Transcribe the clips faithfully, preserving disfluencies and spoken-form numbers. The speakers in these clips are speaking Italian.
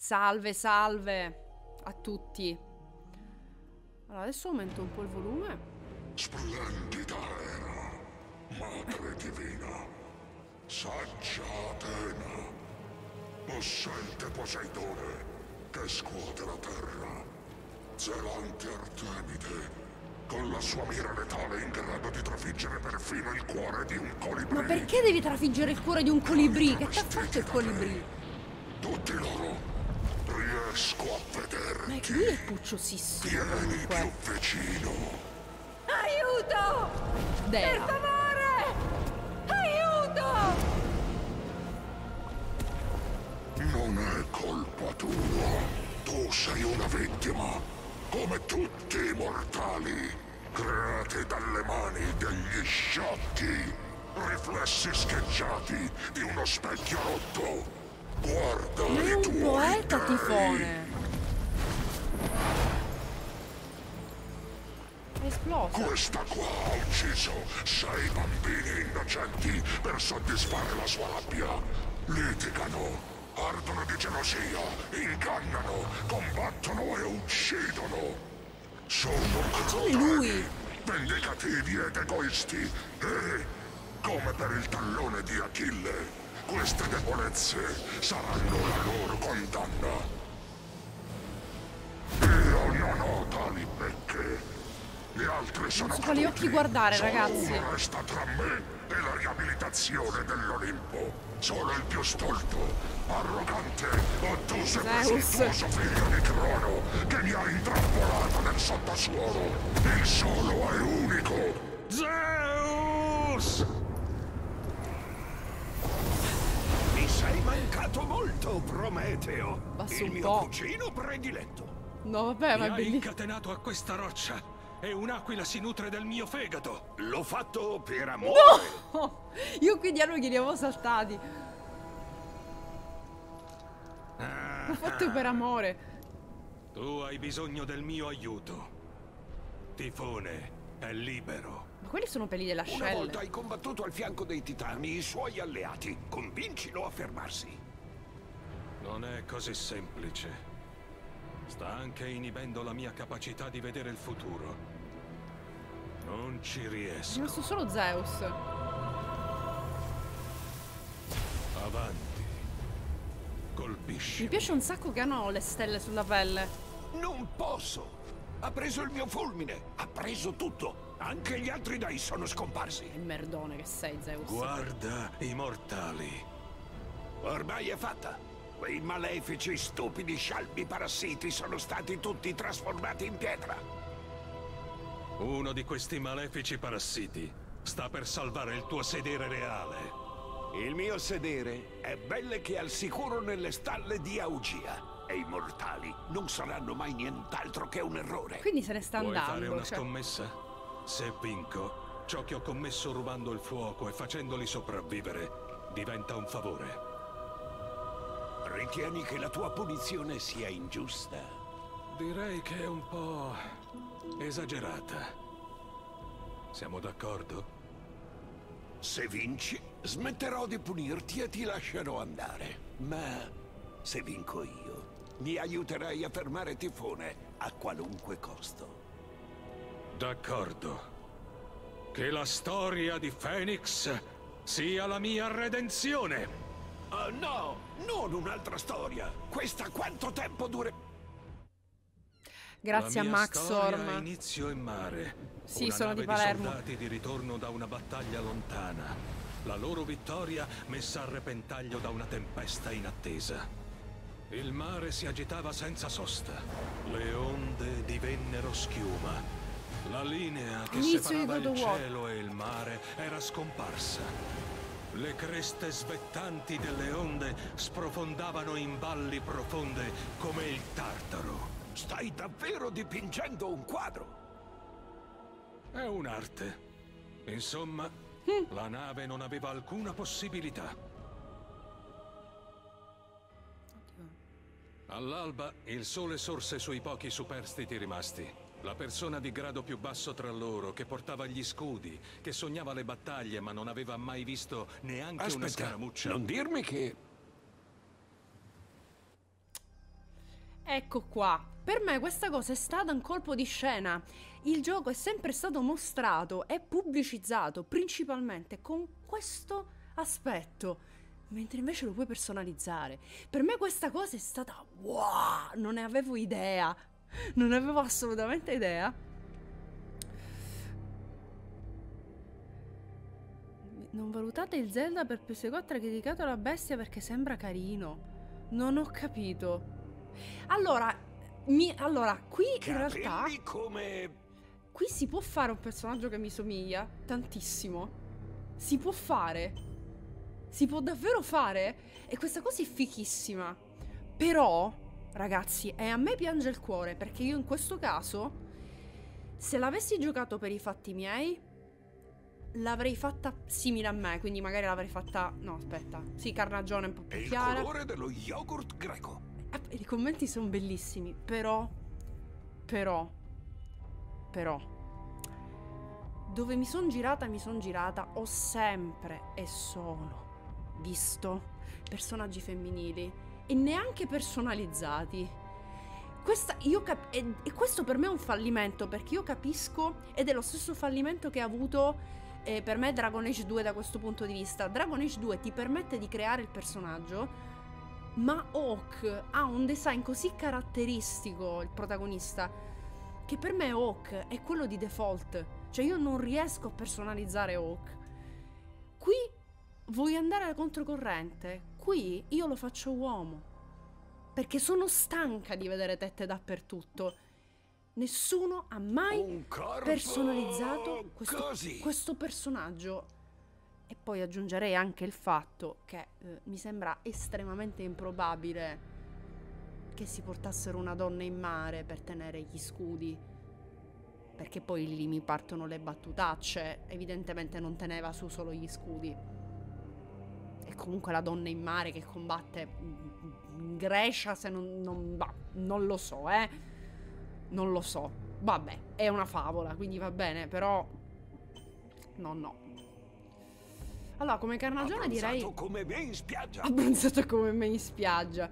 Salve, salve a tutti. Allora, adesso aumento un po' il volume. Splendida era, madre divina, saggia Atena, possente Poseidone, che scuote la terra, zelante Artemide, con la sua mira letale in grado di trafiggere perfino il cuore di un colibrì. Ma perché devi trafiggere il cuore di un colibrì? Che t'ha fatto il colibrì? Tutti loro riesco a vederti. Ma lui è pucciosissimo. Vieni più vicino. Aiuto! Dea. Per favore! Aiuto! Non è colpa tua. Tu sei una vittima, come tutti i mortali, creati dalle mani degli sciocchi, riflessi scheggiati di uno specchio rotto. Guarda Ma è i un tuoi poeta, dei. Tifone. È esploso. Questa qua ha ucciso sei bambini innocenti per soddisfare la sua rabbia. Litigano, ardono di gelosia, ingannano, combattono e uccidono. Sono C'è lui. vendicativi ed egoisti e, come per il tallone di Achille, queste debolezze saranno la loro condanna. Io non ho tali becche. Gli altri sono Non so quali caduti. occhi guardare, Solo ragazzi. uno resta tra me e la riabilitazione dell'Olimpo. Solo il più stolto, arrogante, ottuso e Zeus. presuntuoso figlio di Crono che mi ha intrappolato nel sottosuolo. Il solo e unico Zeus! Mi sei mancato molto, Prometeo. Basta Il un mio po'. cugino prediletto. No, vabbè, ma Mi è hai bellissimo. incatenato a questa roccia e un'aquila si nutre del mio fegato. L'ho fatto per amore. No! Io qui dietro che li avevo saltati. L'ho fatto per amore. Tu hai bisogno del mio aiuto. Tifone è libero. Ma quelli sono peli della Una volta shell. hai combattuto al fianco dei titani, i suoi alleati. Convincilo a fermarsi. Non è così semplice. Sta anche inibendo la mia capacità di vedere il futuro. Non ci Ho riesco. messo solo Zeus. Avanti. Colpisci. Mi piace un sacco che hanno le stelle sulla pelle. Non posso. Ha preso il mio fulmine. Ha preso tutto. Anche gli altri dei sono scomparsi. Che merdone che sei, Zeus. Guarda i mortali. Ormai è fatta. Quei malefici, stupidi, scialbi parassiti sono stati tutti trasformati in pietra. Uno di questi malefici parassiti sta per salvare il tuo sedere reale. Il mio sedere è belle che al sicuro nelle stalle di Augia. E i mortali non saranno mai nient'altro che un errore. Quindi se ne sta Vuoi andando. fare una cioè. scommessa? Se vinco, ciò che ho commesso rubando il fuoco e facendoli sopravvivere diventa un favore. Ritieni che la tua punizione sia ingiusta? Direi che è un po' esagerata. Siamo d'accordo? Se vinci, smetterò di punirti e ti lascerò andare. Ma se vinco io, mi aiuterai a fermare Tifone a qualunque costo. D'accordo. Che la storia di Phoenix sia la mia redenzione. Uh, no, non un'altra storia. Questa quanto tempo dura? Grazie a La mia Max storia Orm. ha inizio in mare. Sì, Una sono nave di Palermo. soldati di ritorno da una battaglia lontana. La loro vittoria messa a repentaglio da una tempesta inattesa. Il mare si agitava senza sosta. Le onde divennero schiuma. La linea che Inizio di separava God il of War. cielo e il mare era scomparsa. Le creste svettanti delle onde sprofondavano in valli profonde come il Tartaro. Stai davvero dipingendo un quadro? È un'arte. Insomma, la nave non aveva alcuna possibilità. All'alba il sole sorse sui pochi superstiti rimasti. La persona di grado più basso tra loro, che portava gli scudi, che sognava le battaglie ma non aveva mai visto neanche una Aspetta, scaramuccia. non dirmi che... ecco qua. Per me questa cosa è stata un colpo di scena. Il gioco è sempre stato mostrato e pubblicizzato principalmente con questo aspetto, mentre invece lo puoi personalizzare. Per me questa cosa è stata wow, non ne avevo idea. Non ne avevo assolutamente idea. Non valutate il Zelda per P S quattro, ha criticato la bestia perché sembra carino. Non ho capito. Allora, mi, allora qui in realtà come... qui si può fare un personaggio che mi somiglia tantissimo. Si può fare. Si può davvero fare. E questa cosa è fichissima. Però, ragazzi, e a me piange il cuore, perché io in questo caso, se l'avessi giocato per i fatti miei, l'avrei fatta simile a me. Quindi magari l'avrei fatta... No, aspetta. Sì, carnagione un po' più È il chiara. colore dello yogurt greco. Eh, I commenti sono bellissimi. Però Però Però dove mi sono girata, mi sono girata, ho sempre e solo visto personaggi femminili e neanche personalizzati. Questa, io cap- e, e questo per me è un fallimento, perché io capisco, ed è lo stesso fallimento che ha avuto eh, per me Dragon Age due da questo punto di vista. Dragon Age due ti permette di creare il personaggio, ma Hawk ha un design così caratteristico, il protagonista, che per me Hawk è quello di default. Cioè io non riesco a personalizzare Hawk. Qui vuoi andare alla controcorrente? Qui io lo faccio uomo, perché sono stanca di vedere tette dappertutto. Nessuno ha mai Un corpo personalizzato questo, così. questo personaggio. E poi aggiungerei anche il fatto che eh, mi sembra estremamente improbabile che si portassero una donna in mare per tenere gli scudi, perché poi lì mi partono le battutacce. Evidentemente non teneva su solo gli scudi. E comunque la donna in mare che combatte in Grecia, se non, non, bah, non lo so, eh. Non lo so. Vabbè, è una favola, quindi va bene, però no, no. Allora, come carnagione direi... Abbronzato come me in spiaggia. Abbronzato come me in spiaggia.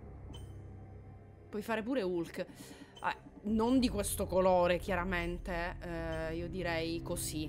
Puoi fare pure Hulk. Eh, non di questo colore, chiaramente. Eh, io direi così.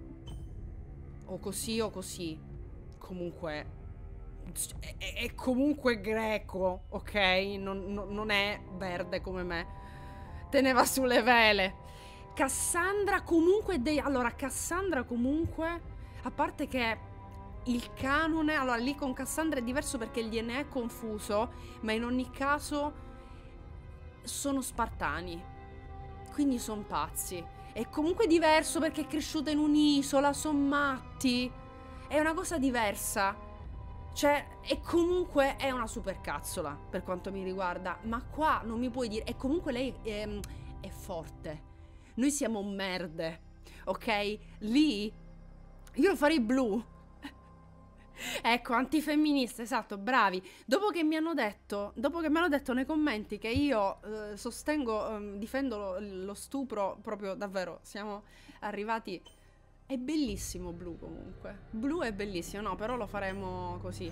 O così o così. Comunque... È, è comunque greco, ok? Non, non, non è verde come me. Teneva sulle vele. Cassandra comunque... Dei... Allora, Cassandra comunque... A parte che... Il canone, allora lì con Cassandra è diverso perché il D N A è confuso, ma in ogni caso sono spartani, quindi sono pazzi. È comunque diverso perché è cresciuta in un'isola, sono matti, è una cosa diversa. Cioè, e comunque è una supercazzola per quanto mi riguarda, ma qua non mi puoi dire, e comunque lei è, è forte. Noi siamo merde, ok? Lì io lo farei blu. Ecco, antifemminista, esatto, bravi. Dopo che mi hanno detto, dopo che mi hanno detto nei commenti che io eh, sostengo, eh, difendo lo, lo stupro, proprio davvero, siamo arrivati. È bellissimo blu comunque. Blu è bellissimo, no, però lo faremo così.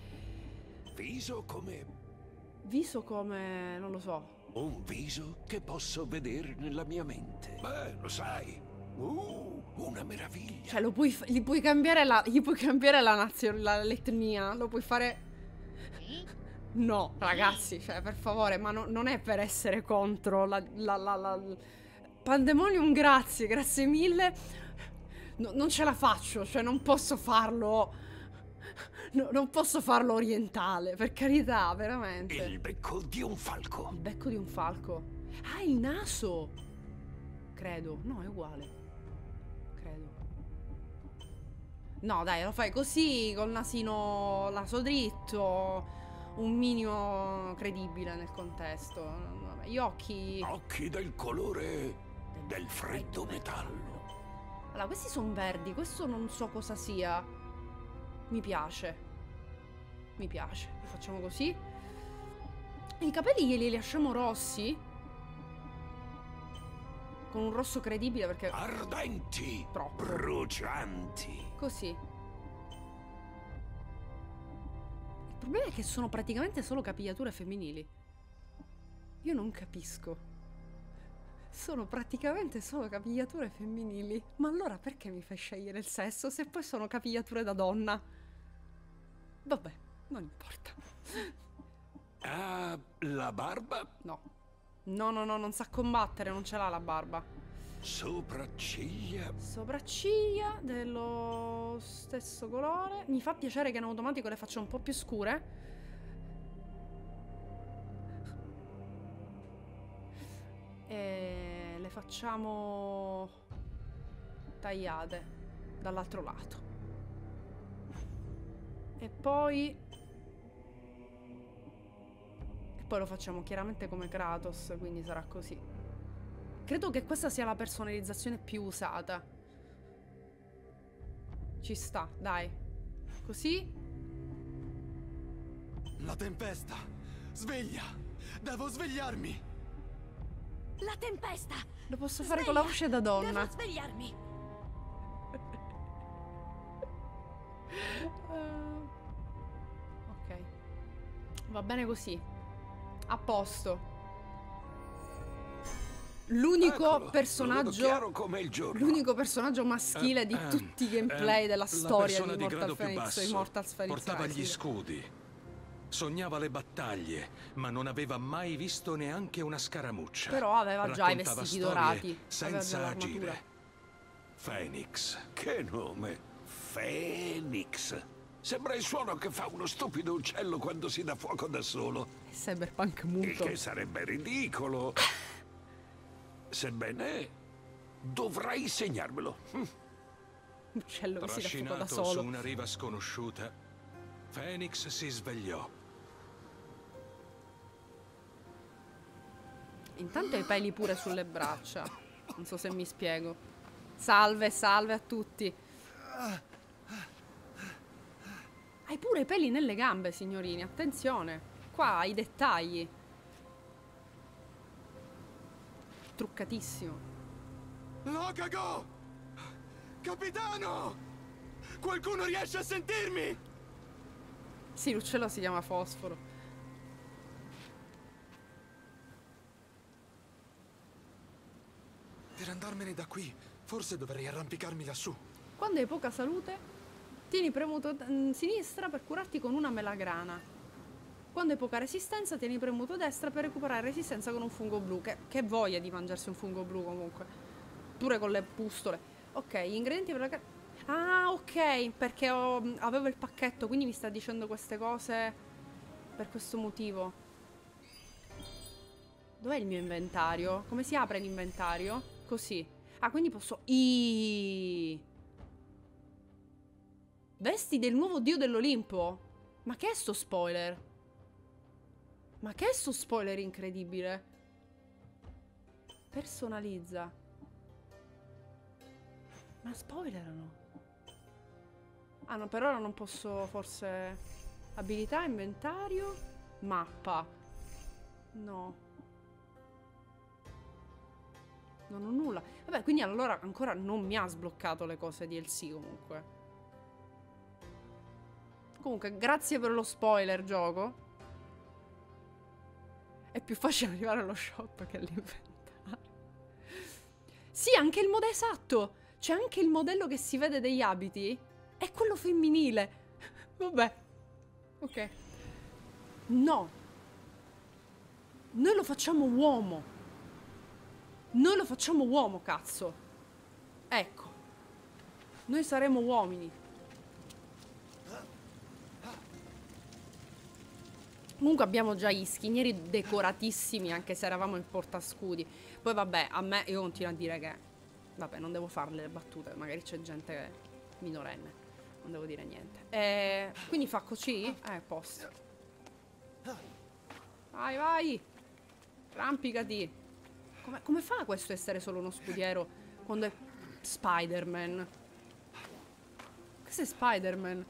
Viso come... Viso come... non lo so. Un viso che posso vedere nella mia mente. Beh, lo sai. Uh, una meraviglia. Cioè, lo puoi, gli puoi cambiare la, gli puoi cambiare la nazione, la, l'etnia, lo puoi fare... No, ragazzi, cioè, per favore, ma no, non è per essere contro la... la, la, la... Pandemonium, grazie, grazie mille. No, non ce la faccio, cioè, non posso farlo... No, non posso farlo orientale, per carità, veramente. Il becco di un falco. Il becco di un falco. Ah, il naso! Credo, no, è uguale. Credo. No, dai, lo fai così, col nasino, naso dritto, un minimo credibile nel contesto. Vabbè, gli occhi... Occhi del colore del freddo metallo. Allora, questi sono verdi, questo non so cosa sia. Mi piace. Mi piace. Li facciamo così. E i capelli glieli lasciamo rossi? Con un rosso credibile perché... Ardenti. Troppo. Brucianti. Così. Il problema è che sono praticamente solo capigliature femminili. Io non capisco. Sono praticamente solo capigliature femminili. Ma allora perché mi fai scegliere il sesso se poi sono capigliature da donna? Vabbè, non importa. Ah, la barba? No. No, no, no, non sa combattere, non ce l'ha la barba. Sopracciglia? Sopracciglia dello stesso colore. Mi fa piacere che in automatico le faccia un po' più scure. E le facciamo tagliate dall'altro lato. E poi e poi lo facciamo chiaramente come Kratos, quindi sarà così. Credo che questa sia la personalizzazione più usata. Ci sta, dai. Così. La tempesta! Sveglia! Devo svegliarmi! La tempesta! Lo posso fare Sveglia! con la voce da donna. Devo svegliarmi! Uh, ok. Va bene così. A posto. L'unico Eccolo, personaggio. lo vedo chiaro come il giorno. L'unico personaggio maschile di Eh, tutti i eh, gameplay eh, della la storia persona di di Mortal grado più Phoenix. basso Immortals Phoenix portava gli Rising. scudi. Sognava le battaglie, ma non aveva mai visto neanche una scaramuccia. Però aveva già i Raccontava vestiti storie dorati. Aveva senza già l'armatura. agire. Phoenix. Che nome? Phoenix. Sembra il suono che fa uno stupido uccello quando si dà fuoco da solo. È cyberpunk Il muto. che sarebbe ridicolo. Sebbene dovrai insegnarmelo. Hm. Uccello che si dà fuoco da Trascinato su solo. una riva sconosciuta, Phoenix si svegliò. Intanto hai i peli pure sulle braccia. Non so se mi spiego. Salve, salve a tutti. Hai pure i peli nelle gambe, signorini. Attenzione. Qua hai i dettagli. Truccatissimo. Logago! Capitano! Qualcuno riesce a sentirmi? Sì, l'uccello si chiama Fosforo. Per andarmene da qui, forse dovrei arrampicarmi lassù. Quando hai poca salute, tieni premuto mm, sinistra per curarti con una melagrana. Quando hai poca resistenza, tieni premuto destra per recuperare resistenza con un fungo blu. Che, che voglia di mangiarsi un fungo blu comunque. Pure con le pustole. Ok, gli ingredienti per la carne. Ah, ok, perché ho, avevo il pacchetto, quindi mi sta dicendo queste cose per questo motivo. Dov'è il mio inventario? Come si apre l'inventario? Così. Ah, quindi posso... I... Vesti del nuovo dio dell'Olimpo? Ma che è sto spoiler? Ma che è sto spoiler incredibile? Personalizza. Ma spoilerano. Ah no, per ora non posso forse... Abilità, inventario, mappa. No. Non ho nulla. Vabbè, quindi allora ancora non mi ha sbloccato le cose D L C comunque. Comunque, grazie per lo spoiler, gioco. È più facile arrivare allo shop che all'inventario. Sì, anche il modello esatto. C'è anche il modello che si vede degli abiti. È quello femminile. Vabbè. Ok. No. Noi lo facciamo uomo. Noi lo facciamo uomo, cazzo. Ecco. Noi saremo uomini. Comunque abbiamo già gli schinieri decoratissimi, anche se eravamo in portascudi. Poi vabbè, a me, io continuo a dire che... Vabbè, non devo farle le battute, magari c'è gente minorenne. Non devo dire niente. E quindi fa così? Eh, posto. Vai, vai. Rampicati. Come, come fa questo essere solo uno scudiero quando è Spider-Man? Questo è Spider-Man.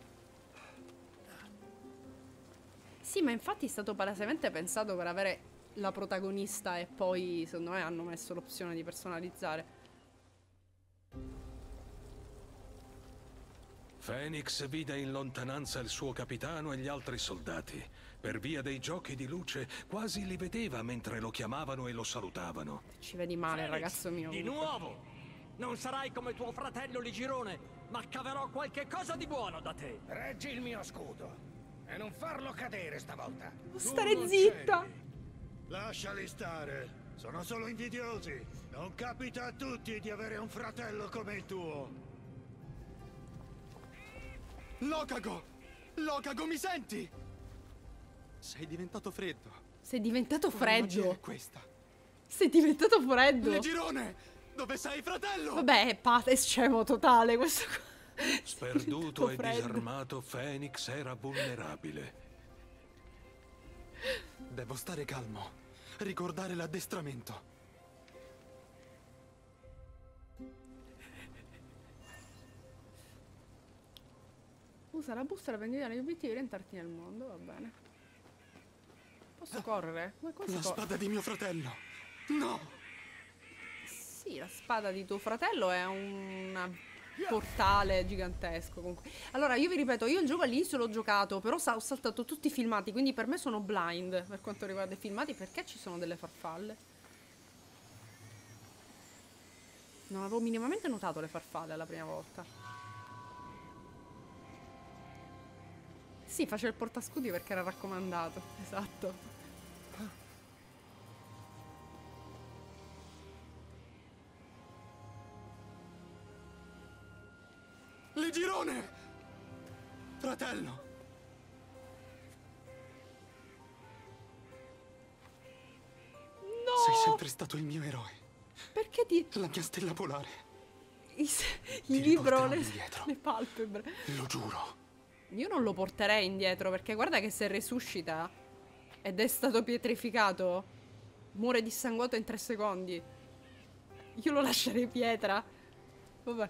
Sì, ma infatti è stato palesemente pensato per avere la protagonista e poi, secondo me, hanno messo l'opzione di personalizzare. Phoenix vide in lontananza il suo capitano e gli altri soldati. Per via dei giochi di luce, quasi li vedeva mentre lo chiamavano e lo salutavano. Ci vedi male, Phoenix, ragazzo mio. Di nuovo! Non sarai come tuo fratello Ligirone, ma caverò qualche cosa di buono da te. Reggi il mio scudo e non farlo cadere stavolta. Devo stare zitta. c'eri. Lasciali stare. Sono solo invidiosi. Non capita a tutti di avere un fratello come il tuo. Locago! Locago, mi senti? Sei diventato freddo. Sei diventato Che magia freddo. è questa? Sei diventato freddo. Legirone! Dove sei, fratello? Vabbè, è pazzo, è scemo totale questo qua. Sperduto e freddo. disarmato, Phoenix era vulnerabile. Devo stare calmo. Ricordare l'addestramento. Usa la busta per vendita negli obiettivi e rientrarti nel mondo, va bene. Posso correre? Come come si La corre? spada di mio fratello. No! Sì, la spada di tuo fratello è un portale gigantesco. Comunque. Allora, io vi ripeto, io il gioco all'inizio l'ho giocato, però sa- ho saltato tutti i filmati, quindi per me sono blind per quanto riguarda i filmati, perché ci sono delle farfalle. Non avevo minimamente notato le farfalle la prima volta. Sì, faceva il portascudi perché era raccomandato, esatto. Legirone! Fratello! No! Sei sempre stato il mio eroe. Perché ti... La mia stella polare. i se- Ti il libro, riporterò le, indietro. le palpebre. Lo giuro. Io non lo porterei indietro perché guarda che se resuscita ed è stato pietrificato, muore dissanguato in tre secondi. Io lo lascerei pietra. Vabbè.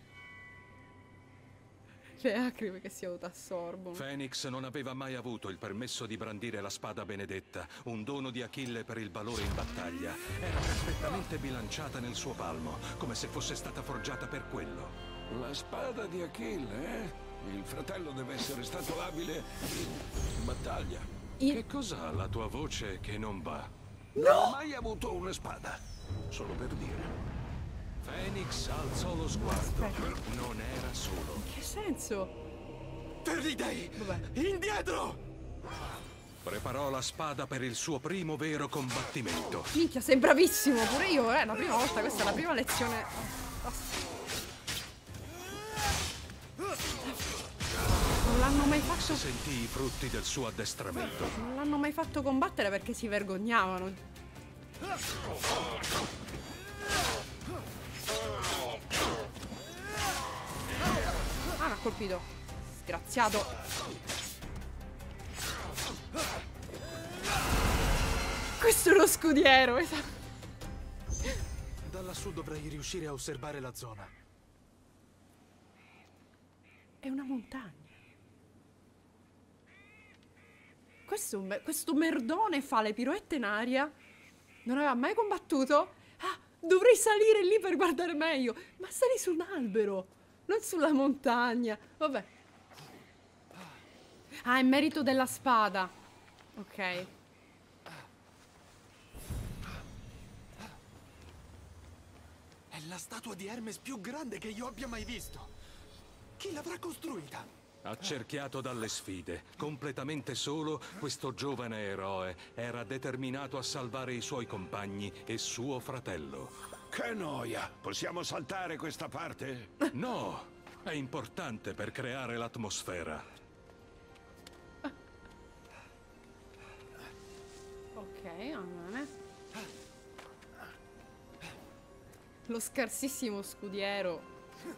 Le lacrime che si autoassorbono. Phoenix non aveva mai avuto il permesso di brandire la spada benedetta, un dono di Achille per il valore in battaglia. Era perfettamente bilanciata nel suo palmo, come se fosse stata forgiata per quello. La spada di Achille, eh? Il fratello deve essere stato abile in battaglia. Il- Che cos'ha la tua voce che non va? Non ho mai avuto una spada. Solo per dire. Phoenix alzò lo sguardo. Aspetta. Non era solo. Che senso? Per gli dei! Vabbè. Indietro! Preparò la spada per il suo primo vero combattimento. Minchia, sei bravissimo. Pure io, eh. La prima volta, questa è la prima lezione. Non l'hanno mai fatto. Sentì i frutti del suo addestramento. Non l'hanno mai fatto combattere perché si vergognavano. Ah, mi ha colpito. Sgraziato. Questo è uno scudiero, esatto. Da lassù dovrei riuscire a osservare la zona. È una montagna. Questo, me- questo merdone fa le piroette in aria. Non aveva mai combattuto. Ah, dovrei salire lì per guardare meglio. Ma sali su un albero, non sulla montagna. Vabbè. Ah, è merito della spada. Ok. È la statua di Hermes più grande che io abbia mai visto. Chi l'avrà costruita? Accerchiato dalle sfide, completamente solo, questo giovane eroe era determinato a salvare i suoi compagni e suo fratello. Che noia! Possiamo saltare questa parte? No! È importante per creare l'atmosfera. Ok, va bene. Lo scarsissimo scudiero.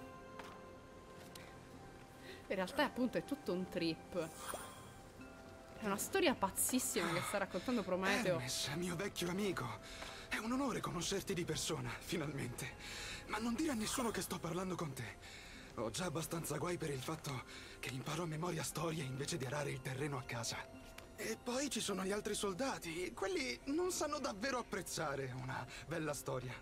In realtà appunto è tutto un trip. È una storia pazzissima che sta raccontando Prometeo. Hermes, mio vecchio amico. È un onore conoscerti di persona, finalmente. Ma non dire a nessuno che sto parlando con te. Ho già abbastanza guai per il fatto che imparo a memoria storie invece di arare il terreno a casa. E poi ci sono gli altri soldati. Quelli non sanno davvero apprezzare una bella storia.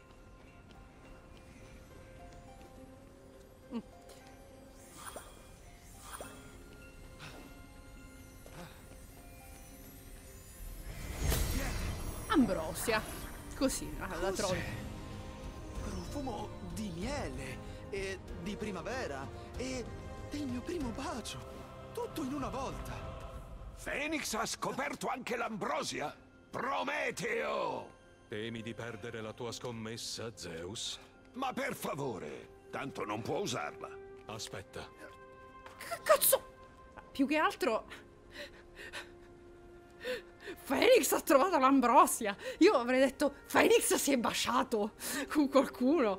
l'ambrosia. Così, la trovi. Profumo di miele e di primavera e del mio primo bacio. Tutto in una volta. Phoenix ha scoperto anche l'ambrosia? Prometeo! Temi di perdere la tua scommessa, Zeus? Ma per favore, tanto non può usarla. Aspetta. Che cazzo? Più che altro... Phoenix ha trovato l'ambrosia. Io avrei detto Phoenix si è baciato con qualcuno.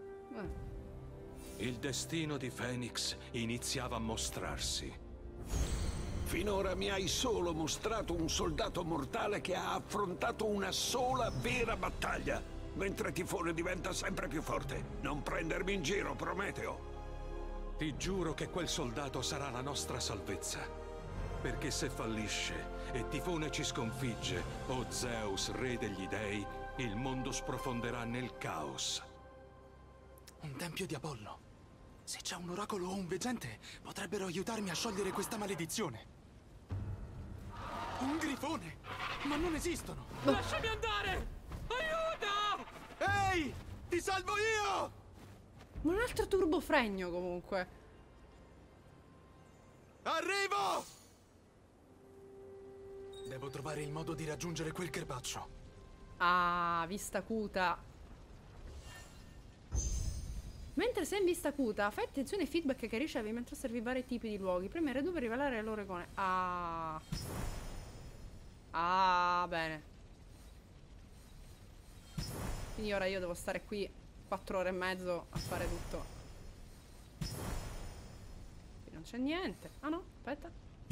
Il destino di Phoenix iniziava a mostrarsi. Finora mi hai solo mostrato un soldato mortale che ha affrontato una sola vera battaglia, mentre Tifone diventa sempre più forte. Non prendermi in giro, Prometeo. Ti giuro che quel soldato sarà la nostra salvezza. Perché se fallisce e Tifone ci sconfigge, o Zeus, re degli dei, il mondo sprofonderà nel caos. Un tempio di Apollo. Se c'è un oracolo o un veggente, potrebbero aiutarmi a sciogliere questa maledizione. Un grifone! Ma non esistono! Lasciami andare! Aiuto! Ehi! Ti salvo io! Un altro turbofregno comunque. Arrivo! Devo trovare il modo di raggiungere quel crepaccio. Ah, vista acuta. Mentre sei in vista acuta, fai attenzione ai feedback che ricevi mentre osservi vari tipi di luoghi. Premere due per rivelare le loro icone. Ah. Ah, bene. Quindi ora io devo stare qui quattro ore e mezzo a fare tutto. Qui non c'è niente. Ah no, aspetta.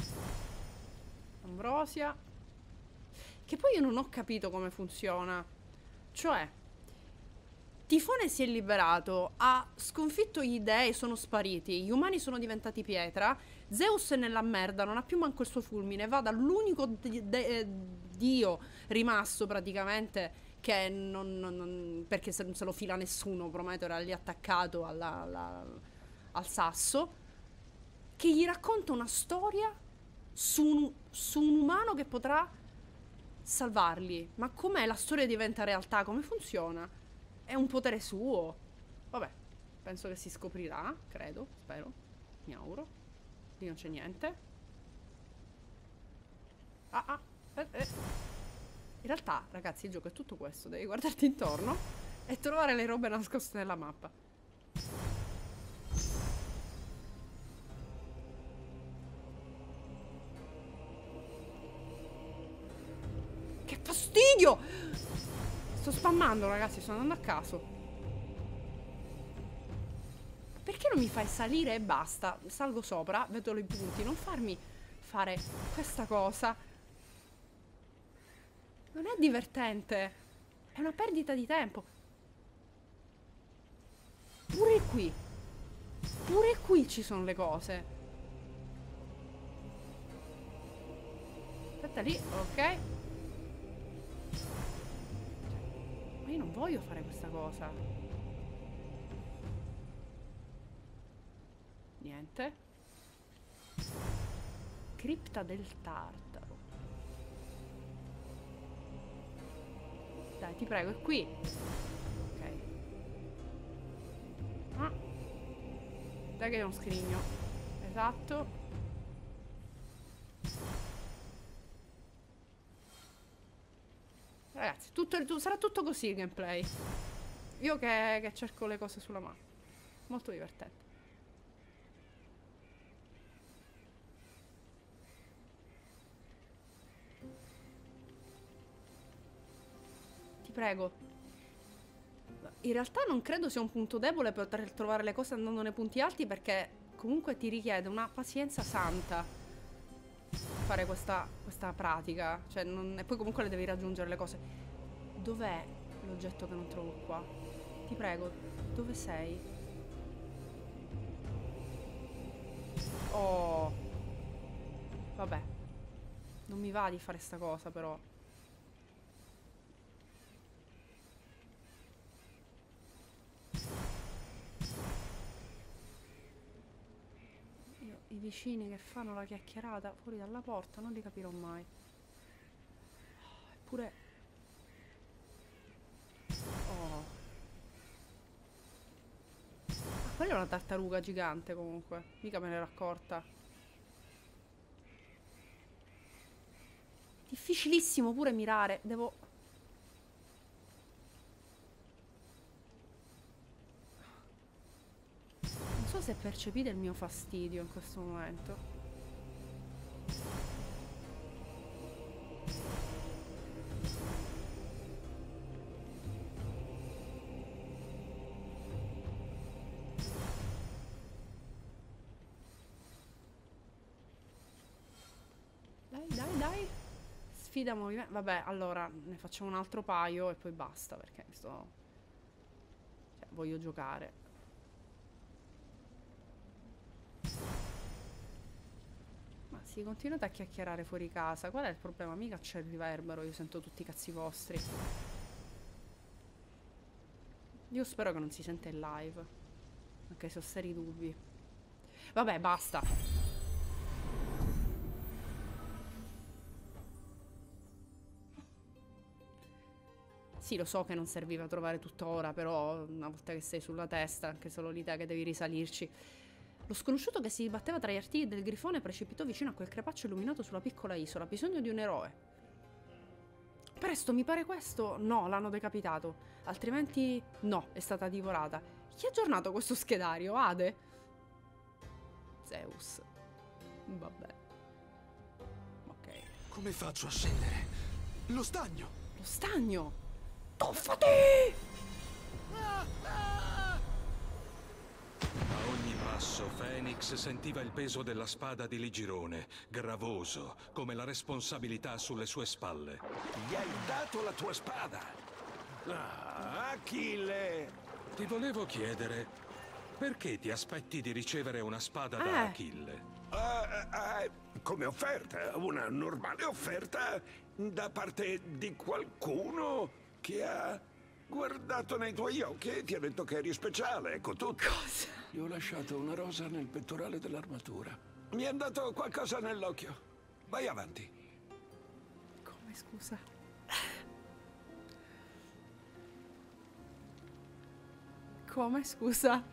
Ambrosia. Che poi io non ho capito come funziona. Cioè, Tifone si è liberato, ha sconfitto gli dei, sono spariti, gli umani sono diventati pietra, Zeus è nella merda, non ha più manco il suo fulmine, va dall'unico dio rimasto praticamente, che non, non, non perché se non se lo fila nessuno, Prometeo era lì attaccato alla, alla, al sasso, che gli racconta una storia su un, su un umano che potrà salvarli. Ma com'è la storia diventa realtà? Come funziona? È un potere suo. Vabbè, penso che si scoprirà, credo, spero, mi auguro. Lì non c'è niente. Ah, ah, eh, eh. In realtà, ragazzi, il gioco è tutto questo. Devi guardarti intorno e trovare le robe nascoste nella mappa. Che fastidio! Sto spammando, ragazzi, sto andando a caso. Perché non mi fai salire e basta? Salgo sopra, vedo i punti. Non farmi fare questa cosa. Non è divertente. È una perdita di tempo. Pure qui. Pure qui ci sono le cose. Aspetta lì, ok. Io non voglio fare questa cosa. Niente. Cripta del Tartaro. Dai, ti prego, è qui. Ok. Ah. Dai che è uno scrigno. Esatto. Ragazzi, tutto il, sarà tutto così il gameplay. Io che, che cerco le cose sulla mano. Molto divertente. Ti prego. In realtà non credo sia un punto debole poter trovare le cose andando nei punti alti, perché comunque ti richiede una pazienza santa fare questa, questa pratica, cioè non, e poi comunque le devi raggiungere le cose. Dov'è l'oggetto che non trovo qua? Ti prego, dove sei? Oh, vabbè, non mi va di fare sta cosa però. I vicini che fanno la chiacchierata fuori dalla porta non li capirò mai. Oh, eppure Quella è una tartaruga gigante comunque. Mica me l'ero accorta. Difficilissimo pure mirare. Devo... Non so se percepite il mio fastidio in questo momento. Dai, dai, dai. Sfida movimento. Vabbè, allora ne facciamo un altro paio e poi basta, perché sto... Cioè, voglio giocare. Ma sì, continuate a chiacchierare fuori casa. Qual è il problema? Mica c'è il riverbero, io sento tutti i cazzi vostri. Io spero che non si sente in live, anche se ho seri dubbi. Vabbè, basta. Sì, lo so che non serviva trovare tuttora, però una volta che sei sulla testa, anche solo l'idea che devi risalirci. Lo sconosciuto che si batteva tra gli artigli del grifone precipitò vicino a quel crepaccio illuminato sulla piccola isola. Bisogno di un eroe. Presto, mi pare questo? No, l'hanno decapitato. Altrimenti no, è stata divorata. Chi ha aggiornato questo schedario? Ade? Zeus. Vabbè. Ok. Come faccio a scendere? Lo stagno! Lo stagno! Tuffati! A ogni passo Phoenix sentiva il peso della spada di Ligirone, gravoso, come la responsabilità sulle sue spalle. Gli hai dato la tua spada! Ah, Achille! Ti volevo chiedere, perché ti aspetti di ricevere una spada Eh. da Achille? Uh, uh, come offerta, una normale offerta da parte di qualcuno che ha guardato nei tuoi occhi e ti ha detto che eri speciale, ecco tutto. Cosa? Gli ho lasciato una rosa nel pettorale dell'armatura. Mi è andato qualcosa nell'occhio. Vai avanti. Come, scusa? Come, scusa?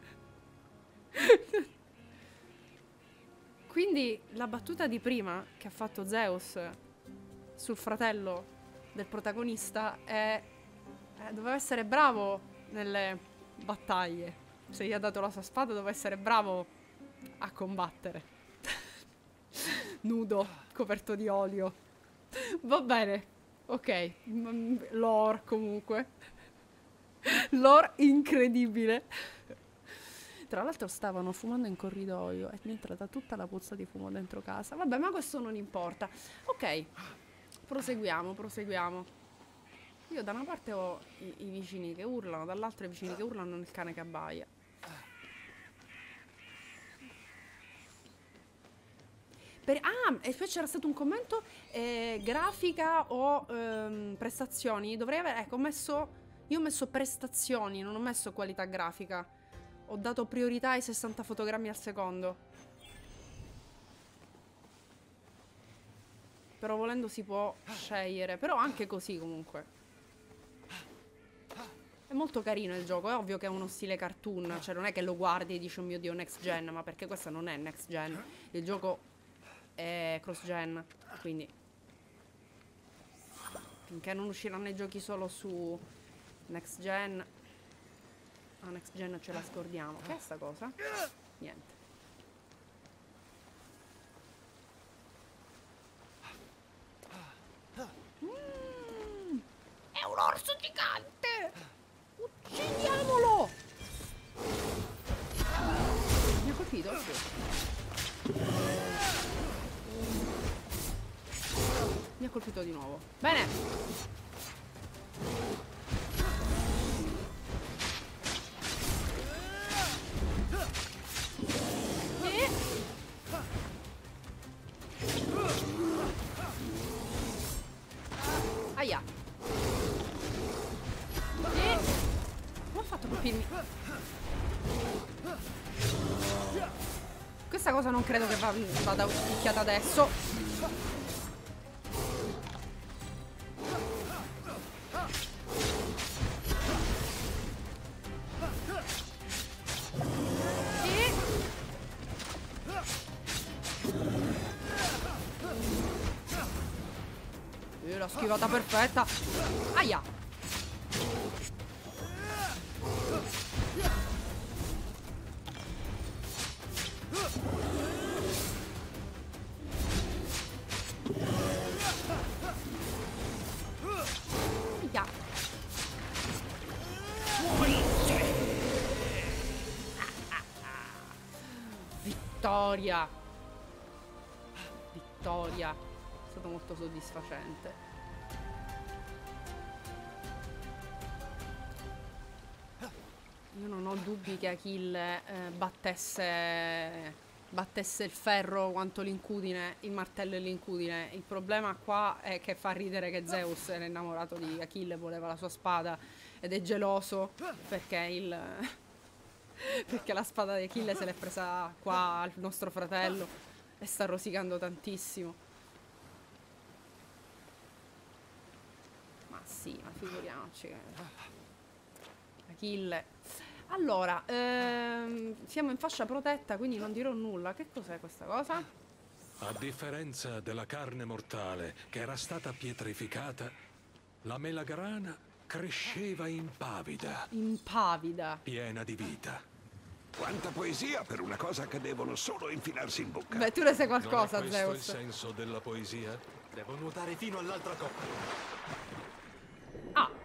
Quindi la battuta di prima che ha fatto Zeus sul fratello del protagonista è... Eh, doveva essere bravo nelle battaglie. Se gli ha dato la sua spada doveva essere bravo a combattere. Nudo, coperto di olio. Va bene. Ok. Mm, lore comunque. Lore incredibile. Tra l'altro stavano fumando in corridoio e mi è entrata tutta la puzza di fumo dentro casa. Vabbè, ma questo non importa. Ok. Proseguiamo, proseguiamo. Io da una parte ho i, i vicini che urlano, dall'altra i vicini che urlano e il cane che abbaia. Per, ah, e poi c'era stato un commento, eh, grafica o ehm, prestazioni. Dovrei avere, ecco, ho messo, io ho messo prestazioni, non ho messo qualità grafica. Ho dato priorità ai sessanta fotogrammi al secondo. Però volendo si può scegliere. Però anche così comunque. È molto carino il gioco. È ovvio che è uno stile cartoon. Cioè non è che lo guardi e dici oh mio Dio next gen. Ma perché questa non è next gen. Il gioco è cross gen. Quindi finché non usciranno i giochi solo su next gen. Ah, next gen ce la scordiamo. Che è sta cosa? Niente. Mm, è un orso gigante! Uccidiamolo! Mi ha colpito? Mi ha colpito di nuovo. Bene! Aia. E... come ho fatto a colpirmi? Questa cosa non credo che va, vada picchiata adesso. schivata perfetta. Aia. Aia. Vittoria. Vittoria. È stato molto soddisfacente. Io non ho dubbi che Achille eh, battesse battesse il ferro quanto l'incudine, il martello e l'incudine. Il problema qua è che fa ridere che Zeus era innamorato di Achille, voleva la sua spada ed è geloso perché il perché la spada di Achille se l'è presa qua al nostro fratello e sta rosicando tantissimo. Ma sì, ma figuriamoci che Achille. Allora, ehm, siamo in fascia protetta, quindi non dirò nulla. Che cos'è questa cosa? A differenza della carne mortale che era stata pietrificata, la melagrana cresceva impavida. Impavida. Piena di vita. Quanta poesia per una cosa che devono solo infilarsi in bocca. Beh, tu ne sai qualcosa, non è questo Zeus. il senso della poesia? Devo nuotare fino all'altra coppa. Ah.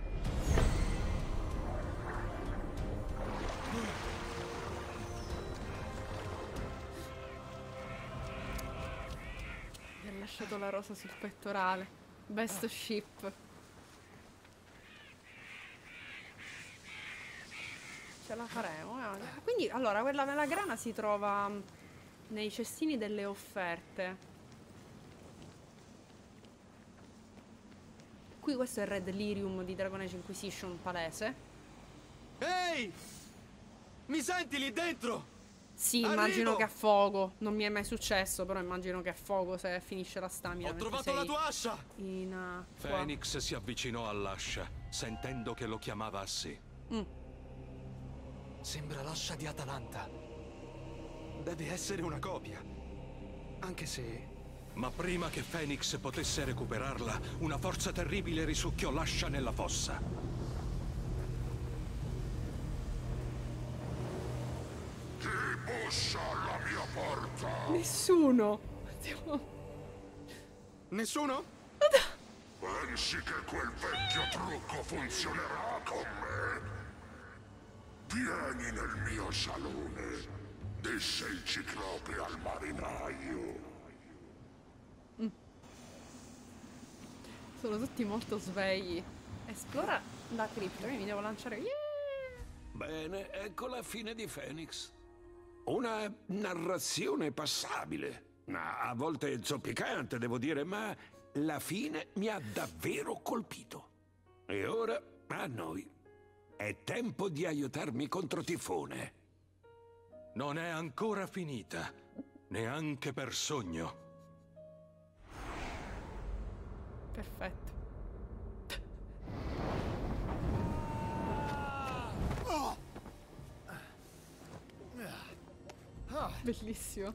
Mi ha lasciato la rosa sul pettorale. Best ship. Ce la faremo. Eh. Quindi, allora, quella melagrana si trova mh, nei cestini delle offerte. Qui questo è il Red Lyrium di Dragon Age Inquisition palese. Ehi! Mi senti lì dentro? Sì, Arrivo! immagino che a fuoco. Non mi è mai successo, però immagino che a fuoco se finisce la stamina. Ho mentre trovato sei la tua ascia! In acqua. Phoenix si avvicinò all'ascia, sentendo che lo chiamava a sé. Mm. Sembra l'ascia di Atalanta. Deve essere una copia. Anche se... Ma prima che Phoenix potesse recuperarla, una forza terribile risucchiò l'ascia nella fossa. Chi bussa alla mia porta? Nessuno. Nessuno? Pensi che quel vecchio trucco funzionerà con me? Vieni nel mio salone, disse il ciclope al marinaio. Mm. Sono tutti molto svegli. Esplora la cripta, quindi mi devo lanciare. Yeah! Bene, ecco la fine di Phoenix. Una narrazione passabile. A volte zoppicante, devo dire, ma la fine mi ha davvero colpito. E ora, a noi, è tempo di aiutarmi contro Tifone. Non è ancora finita, neanche per sogno. Perfetto. Bellissimo.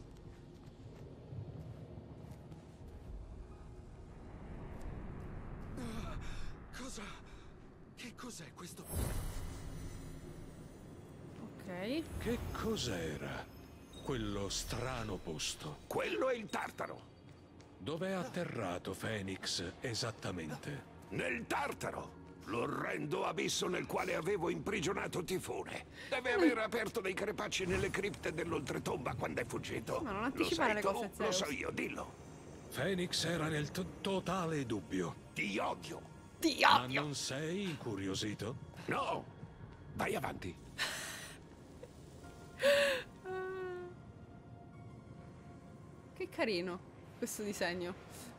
Cosa? Che cos'è questo? Ok. Che cos'era quello strano posto? Quello è il Tartaro. Dove è atterrato Phoenix esattamente? Nel Tartaro. L'orrendo abisso nel quale avevo imprigionato Tifone. Deve aver aperto dei crepacci nelle cripte dell'oltretomba quando è fuggito. Ma non Lo anticipare sai le tu? cose, Lo Zeus. so io, dillo. Phoenix era nel to- totale dubbio. Ti odio. Ti Ma odio. non sei incuriosito? No. Vai avanti. Che carino questo disegno.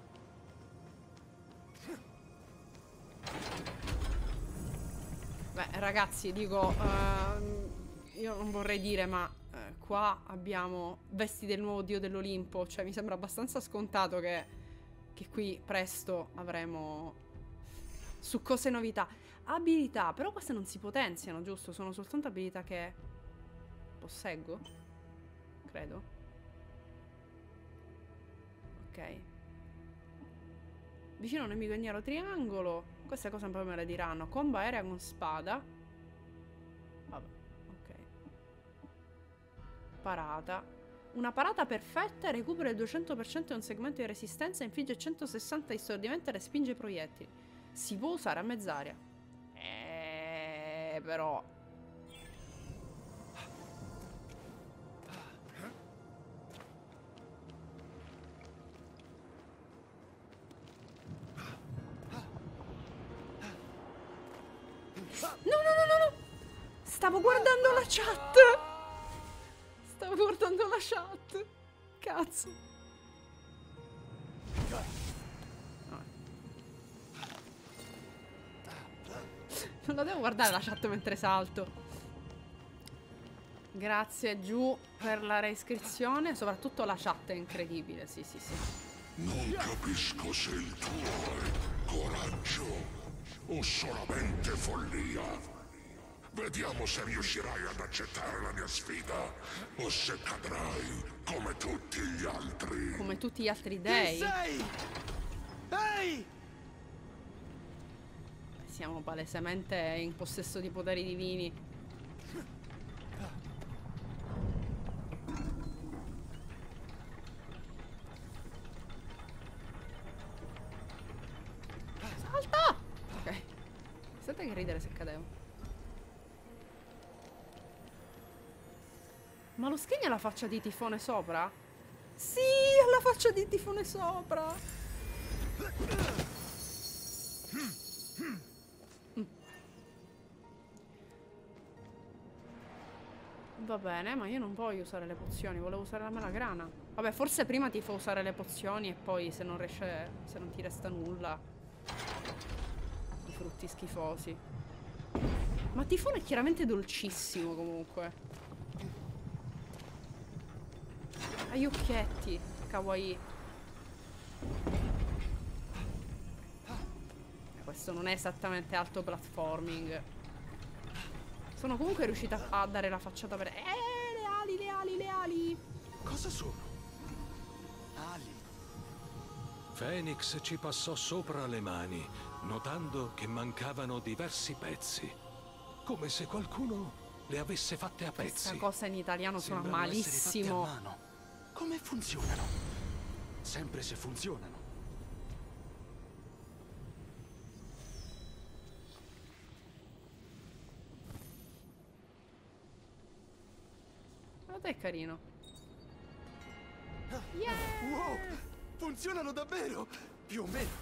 Beh, ragazzi, dico, ehm, io non vorrei dire, ma eh, qua abbiamo vesti del nuovo dio dell'Olimpo. Cioè, mi sembra abbastanza scontato che, che qui presto avremo succose novità. Abilità, però queste non si potenziano, giusto? Sono soltanto abilità che posseggo, credo. Ok. Vicino a un nemico nero triangolo. Queste cose poi me le diranno. Combo aerea con spada. Vabbè, ok. Parata. Una parata perfetta recupera il duecento per cento di un segmento di resistenza e infligge centosessanta di stordimento e respinge i proiettili. Si può usare a mezz'aria. Eeeh, però... No, no, no, no, no! Stavo guardando la chat! Stavo guardando la chat! Cazzo! Non la devo guardare la chat mentre salto. Grazie giù per la reiscrizione. Soprattutto la chat è incredibile, sì, sì, sì. Non capisco se il tuo è coraggio o solamente follia. Vediamo se riuscirai ad accettare la mia sfida o se cadrai come tutti gli altri. Come tutti gli altri dei. Chi sei? Ehi! Siamo palesemente in possesso di poteri divini. Salta! Ok. State che ridere se cadevo. Ma lo schegno ha la faccia di tifone sopra? Sì, ha la faccia di tifone sopra. Mm. Va bene, ma io non voglio usare le pozioni, volevo usare la melagrana. Vabbè, forse prima ti fa usare le pozioni e poi se non riesce, se non ti resta nulla, i frutti schifosi. Ma tifone è chiaramente dolcissimo comunque. Ha gli occhietti, kawaii. Questo non è esattamente alto platforming. Sono comunque riuscita a dare la facciata per... Eh, le ali, le ali, le ali. Cosa sono? Ali. Phoenix ci passò sopra le mani, notando che mancavano diversi pezzi. Come se qualcuno le avesse fatte a pezzi. Questa cosa in italiano suona Sembrano essere fatte malissimo. a mano. Come funzionano? Sempre se funzionano. Guarda, è carino. Yeah! Wow! Funzionano davvero! Più o meno.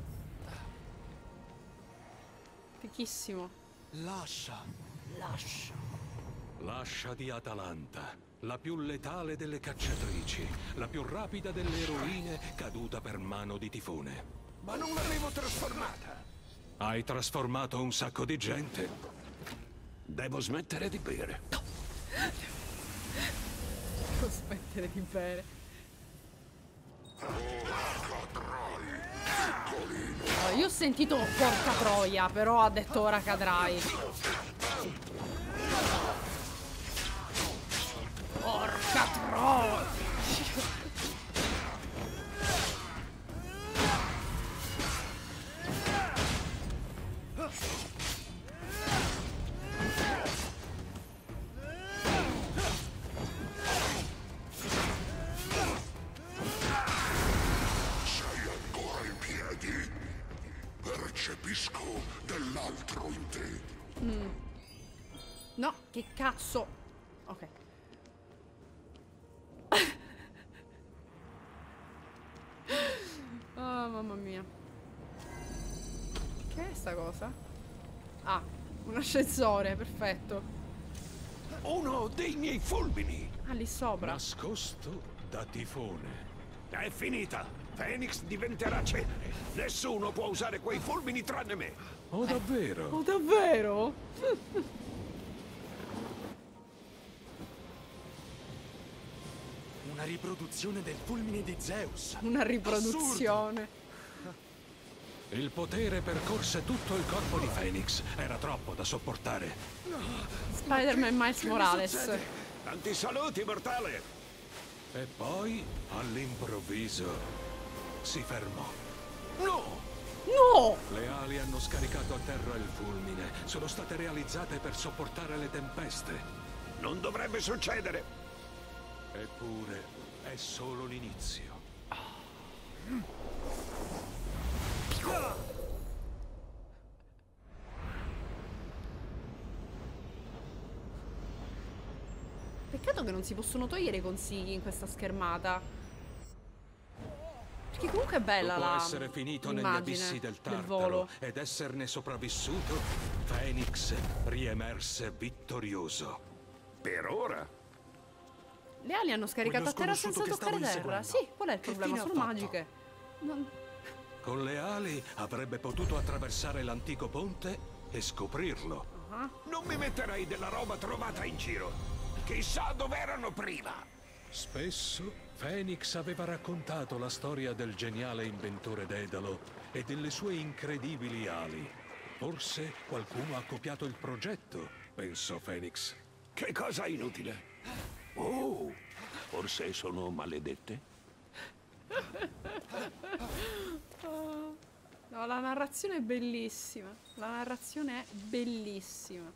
Fichissimo. Lascia. Lascia. L'ascia di Atalanta, la più letale delle cacciatrici, la più rapida delle eroine caduta per mano di tifone. Ma non l'avevo trasformata. Hai trasformato un sacco di gente. Devo smettere di bere. Devo smettere di bere. Allora, io ho sentito porca troia, però ha detto ora cadrai. Porca troia! Sei ancora in piedi? Percepisco dell'altro in te. Mm. No, che cazzo. Ok. Oh, mamma mia. Che è sta cosa? Ah, un ascensore, perfetto. Uno dei miei fulmini. Ah, lì sopra. Nascosto da tifone. È finita. Phoenix diventerà cenere. Nessuno può usare quei fulmini tranne me. Oh, davvero? Oh, davvero? Una riproduzione del fulmine di Zeus. Una riproduzione. Assurdo. Il potere percorse tutto il corpo di Phoenix. Era troppo da sopportare. Spider-Man Miles Morales. Succede? Tanti saluti, mortale. E poi, all'improvviso, si fermò. No! No! Le ali hanno scaricato a terra il fulmine. Sono state realizzate per sopportare le tempeste. Non dovrebbe succedere. Eppure, è solo l'inizio. Peccato che non si possono togliere i consigli in questa schermata. Perché comunque è bella Dopo la essere finito negli l'immagine abissi del del Tartaro volo. ed esserne sopravvissuto, Phoenix riemerse vittorioso. Per ora. Le ali hanno scaricato a terra senza sconosciuto che toccare stavo terra. inseguendo. Sì, qual è il Che problema? fine ha Sono fatto? magiche. Non... Con le ali avrebbe potuto attraversare l'antico ponte e scoprirlo. Ah. Non mi metterei della roba trovata in giro. Chissà dove erano prima. Spesso Phoenix aveva raccontato la storia del geniale inventore Dedalo e delle sue incredibili ali. Forse qualcuno ha copiato il progetto, pensò Phoenix. Che cosa inutile. Oh, forse sono maledette? No, la narrazione è bellissima. La narrazione è bellissima.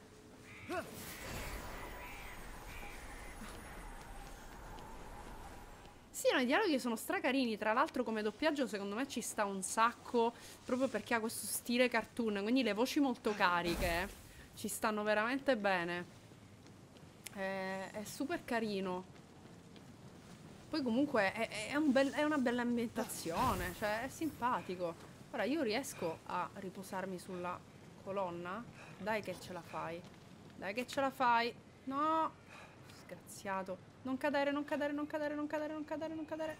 Sì, no, i dialoghi sono stracarini. Tra l'altro come doppiaggio secondo me ci sta un sacco, proprio perché ha questo stile cartoon, quindi le voci molto cariche ci stanno veramente bene. È, è super carino. Poi comunque è, è, un bel, è una bella ambientazione, cioè è simpatico. Ora io riesco a riposarmi sulla colonna? Dai che ce la fai. Dai che ce la fai. No. Disgraziato. Non cadere, non cadere, non cadere, non cadere, non cadere, non cadere.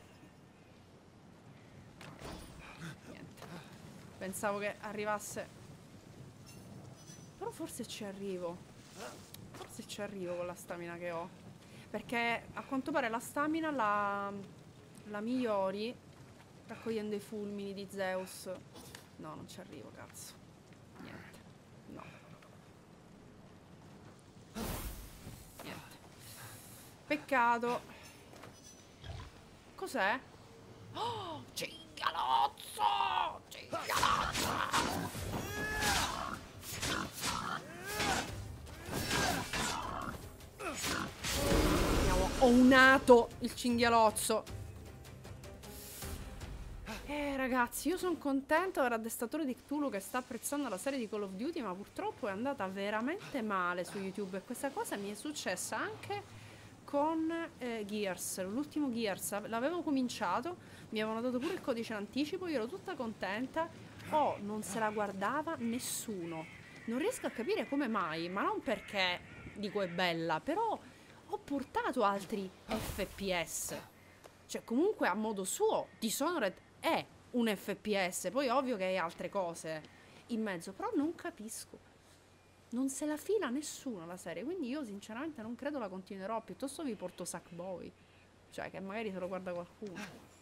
Niente. Pensavo che arrivasse. Però forse ci arrivo. Forse ci arrivo con la stamina che ho. Perché a quanto pare la stamina la, la migliori raccogliendo i fulmini di Zeus. No, non ci arrivo, cazzo. Niente. No. Niente. Peccato. Cos'è? Oh, cinghialozzo! Cinghialozzo! Ho unato il cinghialozzo. Eh ragazzi, io sono contenta per l'addestatore di Cthulhu che sta apprezzando la serie di Call of Duty, ma purtroppo è andata veramente male su YouTube. E questa cosa mi è successa anche con eh, Gears, l'ultimo Gears. L'avevo cominciato, mi avevano dato pure il codice in anticipo, io ero tutta contenta. Oh, non se la guardava nessuno. Non riesco a capire come mai, ma non perché dico è bella, però ho portato altri F P S. Cioè, comunque a modo suo, Dishonored è un F P S. Poi ovvio che hai altre cose in mezzo, però non capisco. Non se la fila nessuno la serie, quindi io sinceramente non credo la continuerò. Piuttosto vi porto Sackboy, cioè che magari se lo guarda qualcuno.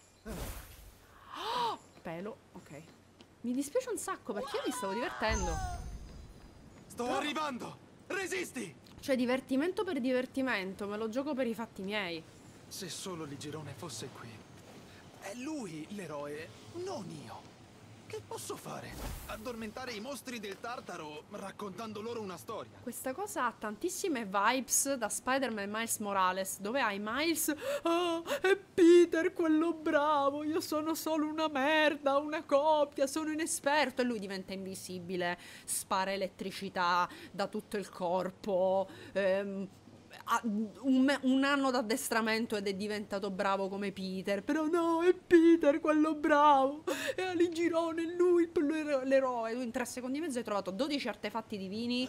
Oh, pelo, ok. Mi dispiace un sacco perché io mi stavo divertendo. Sto però... arrivando! Resisti! Cioè divertimento per divertimento, me lo gioco per i fatti miei. Se solo Ligirone fosse qui. È lui l'eroe, non io. Che posso fare? Addormentare i mostri del Tartaro raccontando loro una storia. Questa cosa ha tantissime vibes da Spider-Man Miles Morales, dove hai Miles, oh, è Peter quello bravo, io sono solo una merda, una coppia, sono inesperto, e lui diventa invisibile, spara elettricità da tutto il corpo, ehm, ha un, un anno d'addestramento ed è diventato bravo come Peter. Però no, è Peter quello bravo, è Aligirone, lui l'eroe. Tu in tre secondi e mezzo hai trovato dodici artefatti divini.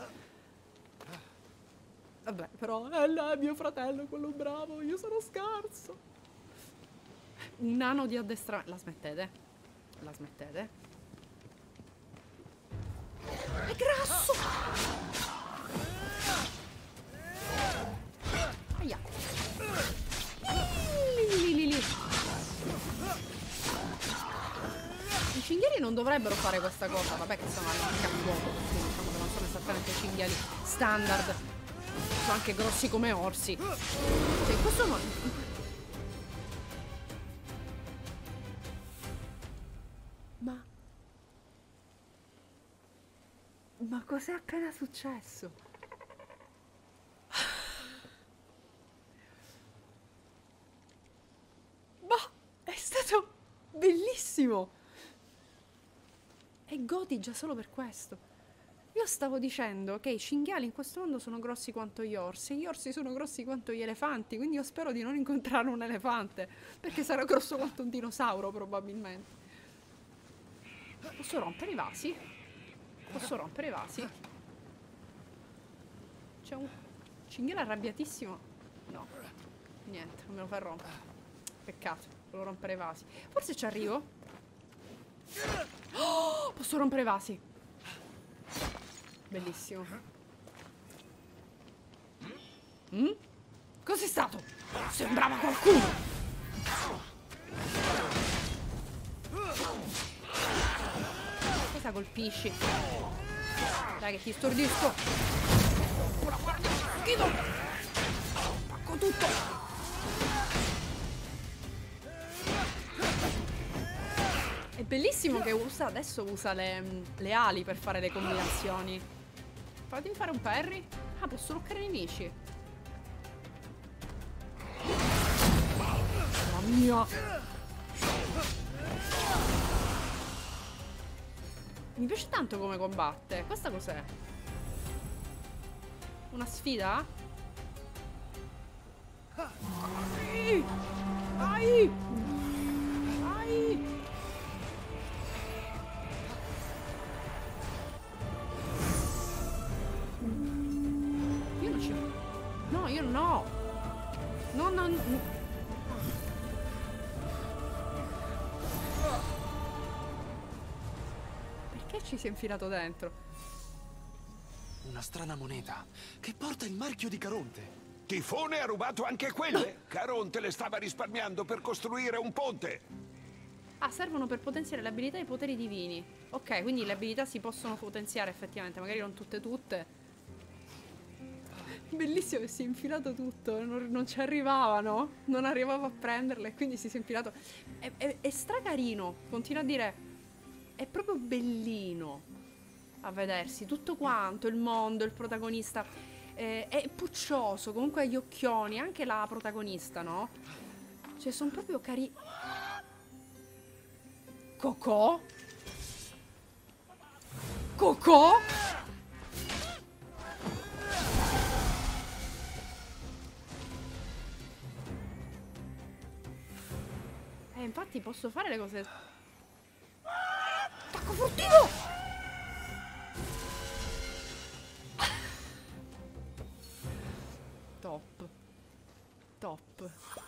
Vabbè, però è là, mio fratello quello bravo, io sono scarso. Un anno di addestramento. La smettete? La smettete? È grasso! Aia. Lì, lì, lì, lì. I cinghiali non dovrebbero fare questa cosa. Vabbè che sono anche a fuoco, diciamo che non sono esattamente cinghiali standard. Sono anche grossi come orsi. Cioè, questo no. Ma Ma cos'è appena successo? Ma è stato bellissimo! E godi già solo per questo. Io stavo dicendo che i cinghiali in questo mondo sono grossi quanto gli orsi, e gli orsi sono grossi quanto gli elefanti, quindi io spero di non incontrare un elefante, perché sarà grosso quanto un dinosauro probabilmente. Posso rompere i vasi? Posso rompere i vasi? C'è un cinghiale arrabbiatissimo. No, niente, non me lo fa rompere. Peccato, volevo rompere i vasi. Forse ci arrivo. Oh, posso rompere i vasi. Bellissimo. Mm? Cos'è stato? Sembrava qualcuno. Cosa colpisci? Dai che ti stordisco. Ora guarda, schifo. Spacco tutto. È bellissimo che usa, adesso usa le, le ali per fare le combinazioni. Fatemi fare un parry. Ah, posso bloccare i nemici. Mamma mia. Mi piace tanto come combatte. Questa cos'è? Una sfida? Vai! Vai! Vai! Io non ci... No, io no! No, no, no. Perché ci si è infilato dentro? Una strana moneta che porta il marchio di Caronte. Tifone ha rubato anche quelle? Caronte le stava risparmiando per costruire un ponte. Ah, servono per potenziare le abilità e i poteri divini. Ok, quindi le abilità si possono potenziare effettivamente, magari non tutte tutte. Bellissimo che si è infilato tutto, non, non ci arrivavano, non arrivavo a prenderle, quindi si è infilato. È, è, è stracarino, continua a dire, è proprio bellino a vedersi, tutto quanto, il mondo, il protagonista, eh, è puccioso, comunque ha gli occhioni, anche la protagonista, no? Cioè, sono proprio carini. Cocò? Cocò? Eh, infatti posso fare le cose... Attacco furtivo! Top. Top.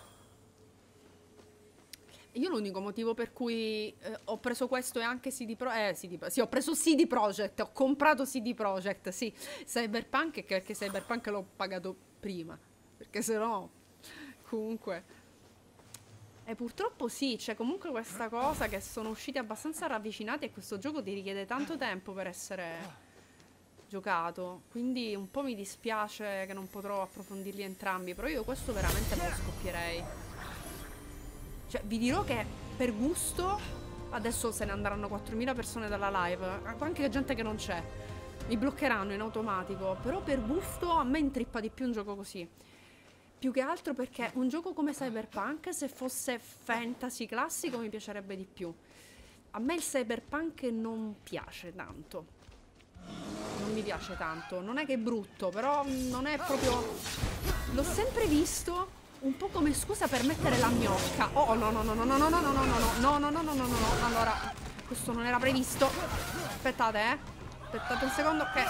Io l'unico motivo per cui eh, ho preso questo è anche C D Projekt, eh, C D, sì, ho preso C D Projekt, ho comprato C D Projekt, sì, Cyberpunk, perché Cyberpunk l'ho pagato prima, perché se no, comunque... E purtroppo sì, c'è comunque questa cosa che sono usciti abbastanza ravvicinati e questo gioco ti richiede tanto tempo per essere giocato, quindi un po' mi dispiace che non potrò approfondirli entrambi, però io questo veramente me lo scoppierei. Cioè, vi dirò che per gusto, adesso se ne andranno quattromila persone dalla live, anche gente che non c'è, mi bloccheranno in automatico, però per gusto a me intrippa di più un gioco così. Più che altro perché un gioco come Cyberpunk, se fosse fantasy classico, mi piacerebbe di più. A me il Cyberpunk non piace tanto. Non mi piace tanto. Non è che è brutto, però non è proprio... L'ho sempre visto un po' come scusa per mettere la gnocca. Oh, no, no, no, no, no, no, no, no, no, no, no, no, no, no, no, no. Allora, questo non era previsto. Aspettate, eh. Aspettate un secondo che...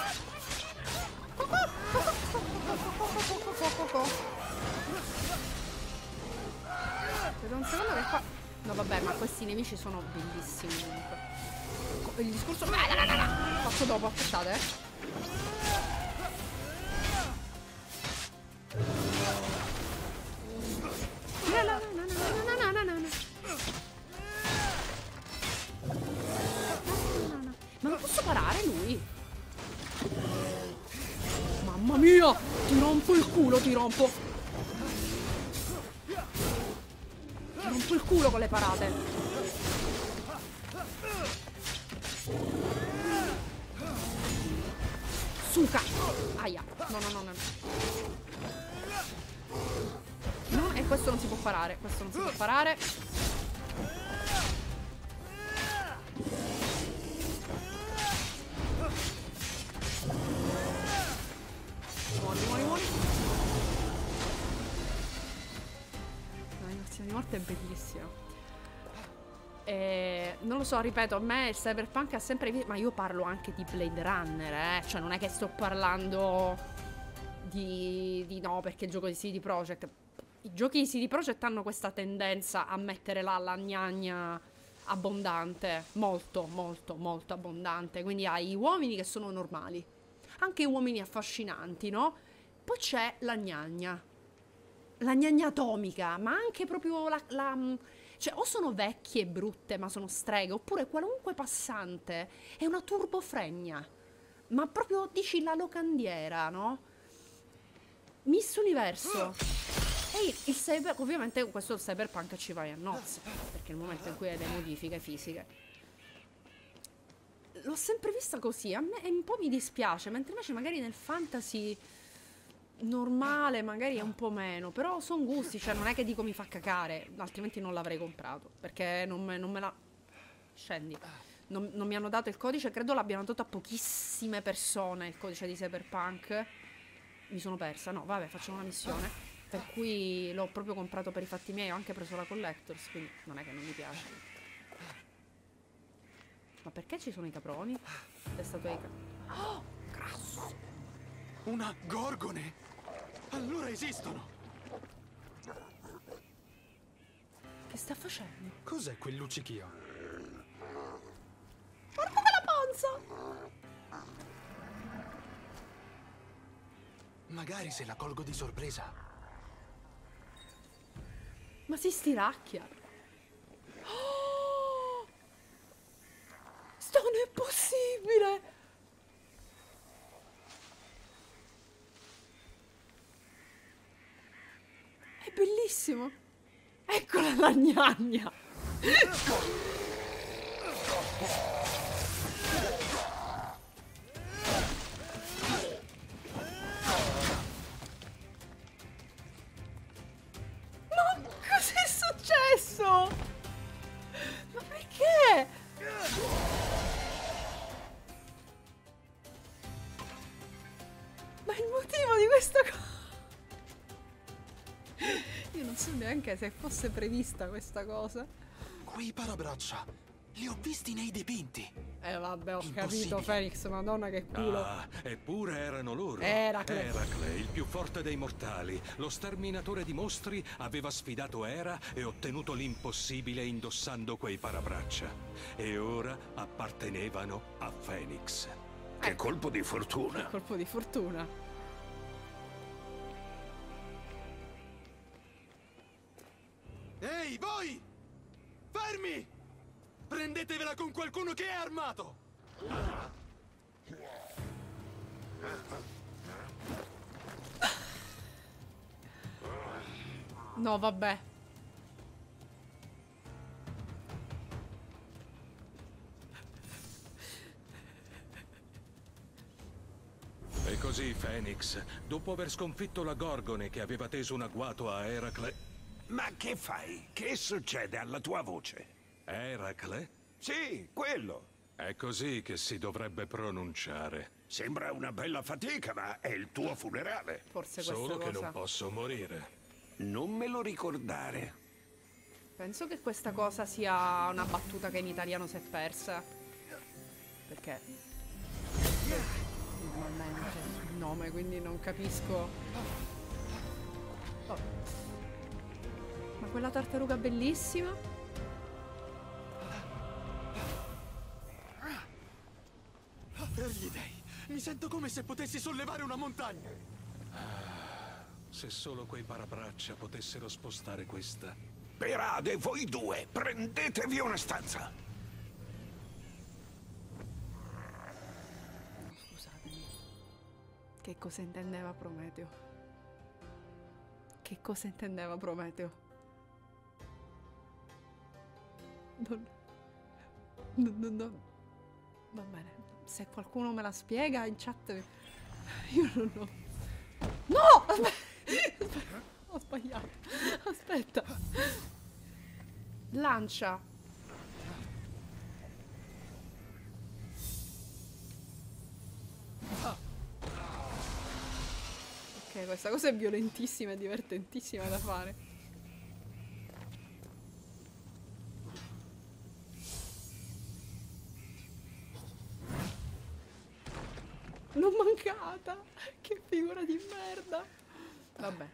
Aspetta un secondo che qua... No vabbè, ma questi nemici sono bellissimi comunque. Il discorso... No, no, no, no. Faccio dopo, aspettate, eh. No, no, no, no, no, no, no, no, no. No, no, no. Ma non posso parare lui? Mamma mia! Ti rompo il culo, ti rompo! Ti rompo il culo con le parate! Suca! Aia. No, no, no, no. No, e questo non si può parare. Questo non si può parare. Muori, muori, muori. L'animazione di morte è bellissima. E, non lo so, ripeto, a me il cyberpunk ha sempre visto. Ma io parlo anche di Blade Runner, eh. Cioè non è che sto parlando di, di no, perché il gioco di C D Projekt. I giochi di C D Projekt hanno questa tendenza a mettere là la gnagna abbondante. Molto, molto, molto abbondante. Quindi hai uomini che sono normali, anche uomini affascinanti, no? Poi c'è la gnagna. La gnagna atomica, ma anche proprio la... la cioè, o sono vecchie e brutte, ma sono streghe, oppure qualunque passante è una turbofregna. Ma proprio, dici, la locandiera, no? Miss Universo. E il cyber... Ovviamente questo il cyberpunk ci vai a nozze, perché nel momento in cui hai le modifiche fisiche. L'ho sempre vista così, a me un po' mi dispiace, mentre invece magari nel fantasy normale magari è un po' meno, però sono gusti, cioè non è che dico mi fa cacare, altrimenti non l'avrei comprato, perché non me, non me la... Scendi. Non, non mi hanno dato il codice, credo l'abbiano dato a pochissime persone il codice di Cyberpunk. Mi sono persa, no, vabbè, facciamo una missione, per cui l'ho proprio comprato per i fatti miei, ho anche preso la Collectors, quindi non è che non mi piace. Ma perché ci sono i caproni? È stato i caproni. Oh, grasso! Una gorgone! Allora esistono! Che sta facendo? Cos'è quel luccichio? Guarda la panza! Magari se la colgo di sorpresa. Ma si stiracchia! Oh! Sto, non è possibile! È bellissimo! Eccola la gnagna! Ma cos'è successo? Ma perché? Ma il motivo di questa cosa... Io non so neanche se fosse prevista questa cosa. Quei parabraccia li ho visti nei dipinti. Eh vabbè, ho capito, Phoenix, madonna che culo. Ah, eppure erano loro. Eracle. Eracle, il più forte dei mortali, lo sterminatore di mostri, aveva sfidato Era e ottenuto l'impossibile indossando quei parabraccia. E ora appartenevano a Phoenix. Che colpo di fortuna. Che colpo di fortuna. Ehi, voi! Fermi! Prendetevela con qualcuno che è armato! No, vabbè. E così Phoenix, dopo aver sconfitto la Gorgone che aveva teso un agguato a Eracle... Ma che fai? Che succede alla tua voce? Eracle? Sì, quello. È così che si dovrebbe pronunciare. Sembra una bella fatica, ma è il tuo funerale. Forse questa Solo cosa... che non posso morire. Non me lo ricordare. Penso che questa cosa sia una battuta che in italiano si è persa. Perché... normalmente il nome, quindi non capisco... Oh. Ma quella tartaruga bellissima? Per gli dei, mi sento come se potessi sollevare una montagna. Se solo quei parabraccia potessero spostare questa. Perade, voi due, prendetevi una stanza. Scusatemi. Che cosa intendeva Prometeo? Che cosa intendeva Prometeo? Non... Non, non, non... Va bene. Se qualcuno me la spiega in chat Io non ho... No! Aspetta. Ho sbagliato. Aspetta. Lancia. Ok, questa cosa è violentissima e divertentissima da fare. L'ho mancata. Che figura di merda. Vabbè.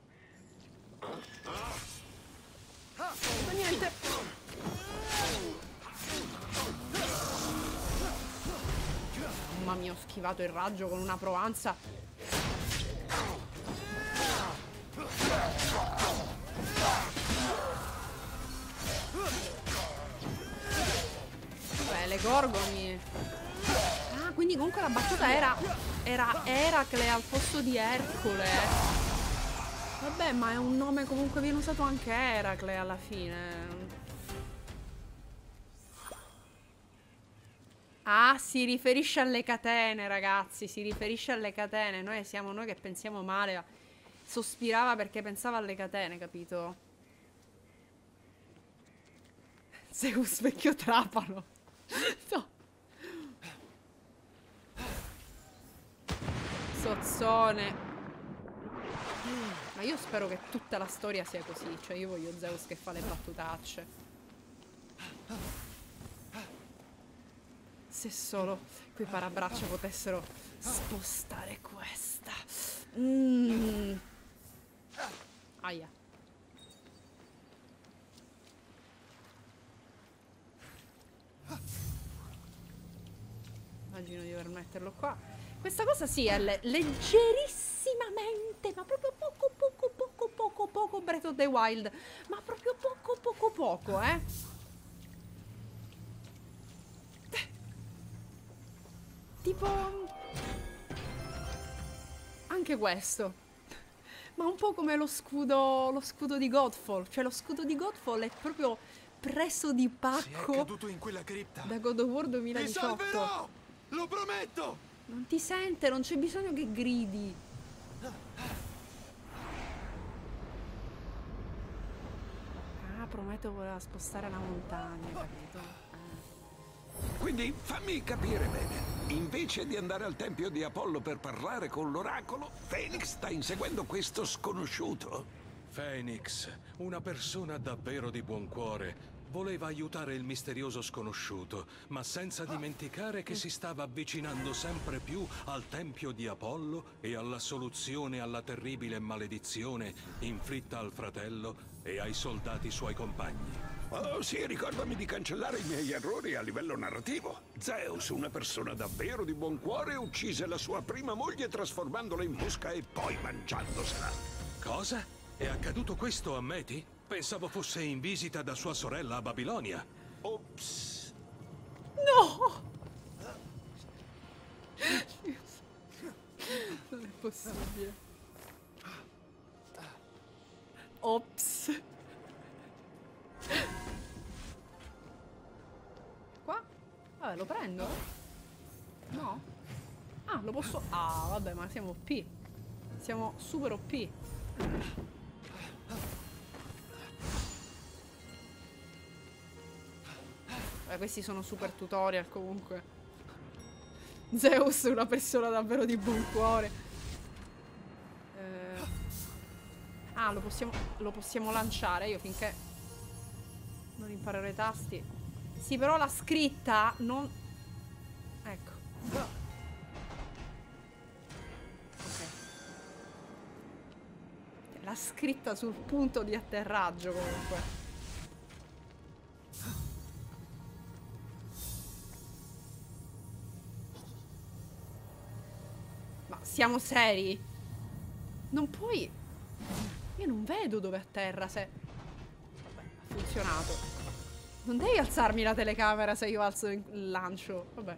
Ma niente. Mamma mia, ho schivato il raggio con una provanza. Beh, le gorgoni. Ah, quindi comunque la battuta era Era Eracle al posto di Ercole. Vabbè, ma è un nome comunque viene usato anche Eracle alla fine. Ah, si riferisce alle catene, ragazzi. Si riferisce alle catene. Noi siamo noi che pensiamo male. Sospirava perché pensava alle catene, capito? Zeus vecchio trapano. No. Sozzone. Ma io spero che tutta la storia sia così. Cioè io voglio Zeus che fa le battutacce. Se solo quei parabraccia potessero spostare questa. Mm. Aia. Immagino di dover metterlo qua. Questa cosa sì è le leggerissimamente, ma proprio poco poco poco poco poco Breath of the Wild. Ma proprio poco poco poco, eh. Tipo anche questo. Ma un po' come lo scudo lo scudo di Godfall. Cioè lo scudo di Godfall è proprio preso di pacco. Si è caduto in quella cripta. Da God of War duemiladiciotto. Ti salverò! Lo prometto! Non ti sente, non c'è bisogno che gridi. Ah, Prometeo voleva spostare la montagna, capito? Ah. Quindi fammi capire bene. Invece di andare al tempio di Apollo per parlare con l'oracolo, Phoenix sta inseguendo questo sconosciuto. Phoenix, una persona davvero di buon cuore, voleva aiutare il misterioso sconosciuto, ma senza dimenticare che si stava avvicinando sempre più al tempio di Apollo e alla soluzione alla terribile maledizione inflitta al fratello e ai soldati suoi compagni. Oh sì, ricordami di cancellare i miei errori a livello narrativo. Zeus, una persona davvero di buon cuore, uccise la sua prima moglie trasformandola in mosca e poi mangiandosela. Cosa? È accaduto questo a Meti? Pensavo fosse in visita da sua sorella a Babilonia. Ops. No! Non è possibile. Ops. Qua? Vabbè, lo prendo? No? Ah, lo posso... Ah, vabbè, ma siamo O P. Siamo super O P. Beh, questi sono super tutorial comunque. Zeus è una persona davvero di buon cuore. Eh... Ah, lo possiamo, lo possiamo lanciare io finché non imparerò i tasti. Sì, però la scritta non... Ecco. Ok. La scritta sul punto di atterraggio comunque. Ma siamo seri? Non puoi... Io non vedo dove atterra se... Vabbè, ha funzionato. Non devi alzarmi la telecamera se io alzo il lancio. Vabbè.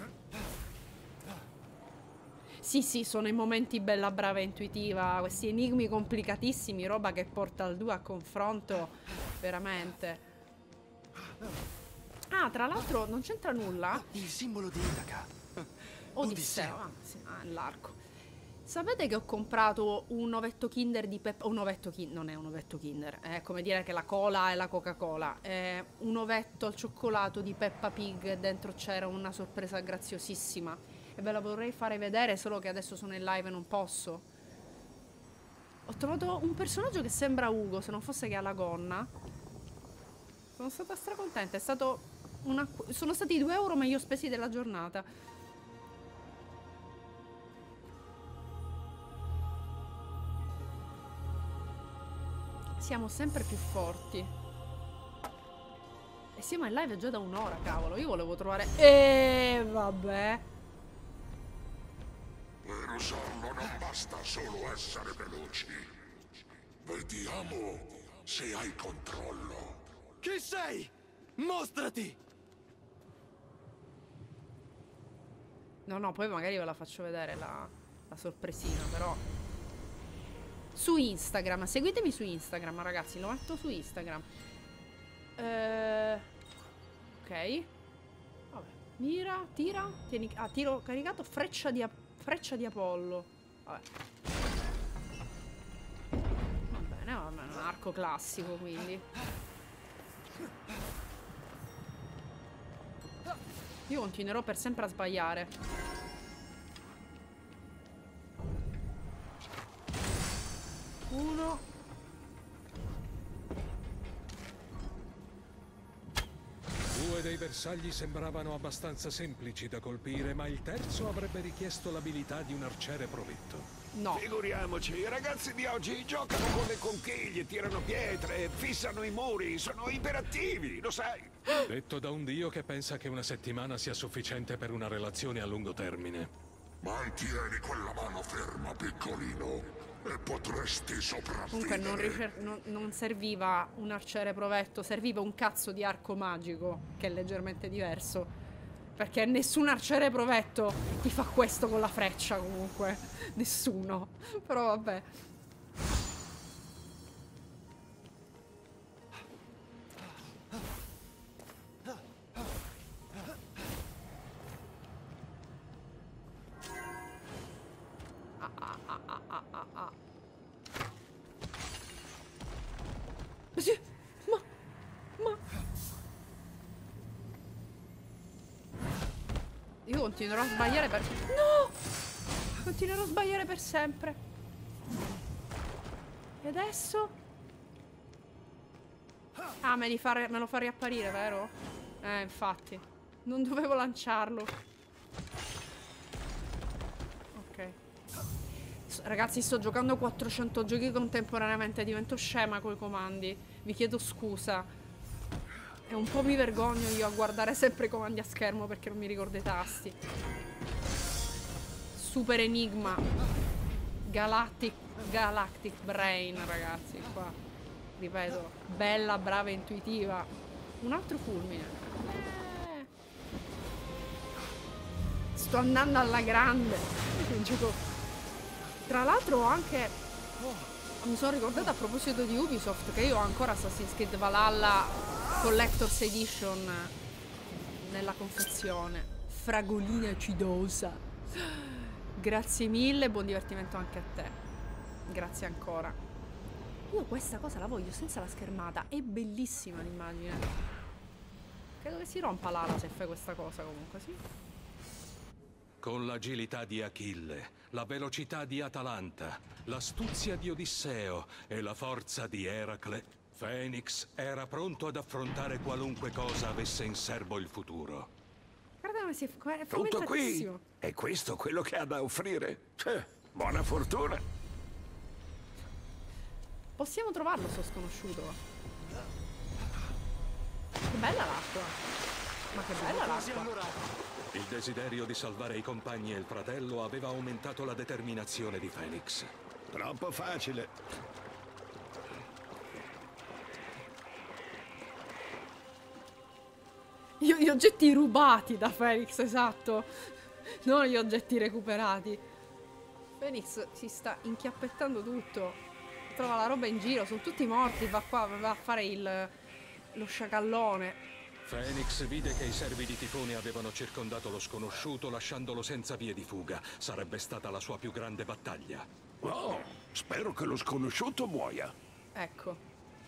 Sì, sì, sono i momenti bella brava e intuitiva. Questi enigmi complicatissimi, roba che porta al due a confronto. Veramente. Ah, tra l'altro non c'entra nulla. Il simbolo di Itaca. Odisseo. Ah, sì, ah, l'arco. Sapete che ho comprato un ovetto Kinder di Peppa... Un ovetto Kinder... Non è un ovetto Kinder. È come dire che la cola è la Coca-Cola. È un ovetto al cioccolato di Peppa Pig e dentro c'era una sorpresa graziosissima. E ve la vorrei fare vedere, solo che adesso sono in live e non posso. Ho trovato un personaggio che sembra Ugo, se non fosse che ha la gonna. Sono stata stracontenta. È stato una... Sono stati i due euro meglio spesi della giornata. Siamo sempre più forti. E siamo in live già da un'ora, cavolo. Io volevo trovare... E vabbè. Per usarlo non basta solo essere veloci. Vediamo se hai controllo. Chi sei? Mostrati! No, no, poi magari ve la faccio vedere la, la sorpresina, però... Su Instagram, seguitemi su Instagram, ragazzi, lo metto su Instagram. Eh, ok. Vabbè. Mira, tira, tieni, ah, tiro caricato, freccia di, freccia di Apollo. Vabbè. Va bene, va bene, un arco classico, quindi. Io continuerò per sempre a sbagliare. Uno. Due dei bersagli sembravano abbastanza semplici da colpire, ma il terzo avrebbe richiesto l'abilità di un arciere provetto. No. Figuriamoci, i ragazzi di oggi giocano con le conchiglie, tirano pietre, fissano i muri, sono iperattivi, lo sai. Detto da un dio che pensa che una settimana sia sufficiente per una relazione a lungo termine. Mantieni quella mano ferma, piccolino, e potresti sopravvivere. Comunque non, ricer- non, non serviva un arciere provetto, serviva un cazzo di arco magico, che è leggermente diverso. Perché nessun arciere provetto ti fa questo con la freccia, comunque. Nessuno. Però vabbè. Ah, ah, ah, ah, ah, ah, ah. Sì, ma, ma... Io continuerò a sbagliare per... No! Continuerò a sbagliare per sempre. E adesso? Ah, me, li fa re... me lo fa riapparire, vero? Eh, infatti. Non dovevo lanciarlo. Ok. Ragazzi, sto giocando quattrocento giochi contemporaneamente, divento scema coi comandi. Vi chiedo scusa. E un po' mi vergogno io a guardare sempre i comandi a schermo perché non mi ricordo i tasti. Super Enigma. Galactic, Galactic Brain, ragazzi, qua. Ripeto, bella, brava, intuitiva. Un altro fulmine. Eh. Sto andando alla grande. Un gioco... Tra l'altro ho anche... Mi sono ricordata a proposito di Ubisoft che io ho ancora Assassin's Creed Valhalla Collector's Edition nella confezione. Fragolina acidosa. Grazie mille, buon divertimento anche a te. Grazie ancora. Io questa cosa la voglio senza la schermata. È bellissima l'immagine. Credo che si rompa l'ala se fai questa cosa comunque, sì. Con l'agilità di Achille, la velocità di Atalanta, l'astuzia di Odisseo e la forza di Eracle, Phoenix era pronto ad affrontare qualunque cosa avesse in serbo il futuro. Guarda come si è, è Tutto qui? fomentatissimo. È questo quello che ha da offrire? Cioè, buona fortuna. Possiamo trovarlo, sto sconosciuto. Che bella l'acqua. Ma che bella l'acqua. Il desiderio di salvare i compagni e il fratello aveva aumentato la determinazione di Phoenix. Troppo facile. Io gli oggetti rubati da Phoenix, esatto. Non gli oggetti recuperati. Phoenix si sta inchiappettando tutto. Trova la roba in giro, sono tutti morti. Va qua, va a fare il, lo sciacallone. Phoenix vide che i servi di Tifone avevano circondato lo sconosciuto lasciandolo senza vie di fuga. Sarebbe stata la sua più grande battaglia. Oh, spero che lo sconosciuto muoia. Ecco.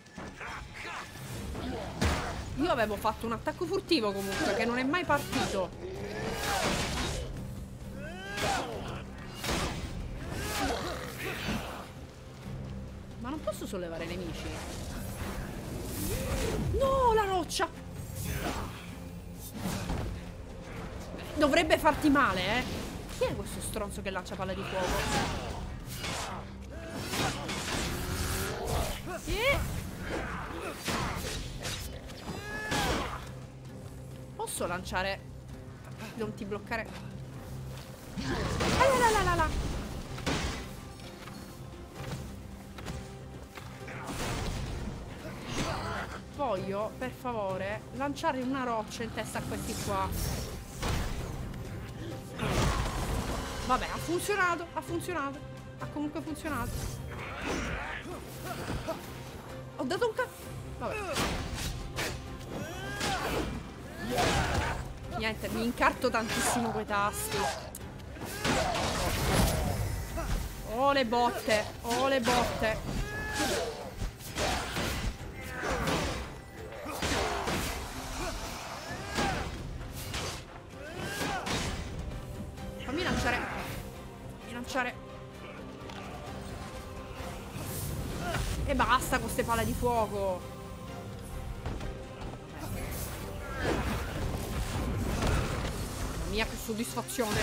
Io avevo fatto un attacco furtivo comunque, che non è mai partito. Ma non posso sollevare i nemici? No, la roccia! Dovrebbe farti male, eh? Chi è questo stronzo che lancia palle di fuoco? Sì. Posso lanciare? Non ti bloccare. Ah, là, là, là, là. Voglio, per favore, lanciare una roccia in testa a questi qua. Vabbè, ha funzionato, ha funzionato. Ha comunque funzionato. Ho dato un cazzo. Vabbè. Niente, mi incarto tantissimo quei tasti. Oh le botte, oh le botte. Fammi lanciare. Fammi lanciare. E basta con queste palle di fuoco. Mamma mia, che soddisfazione.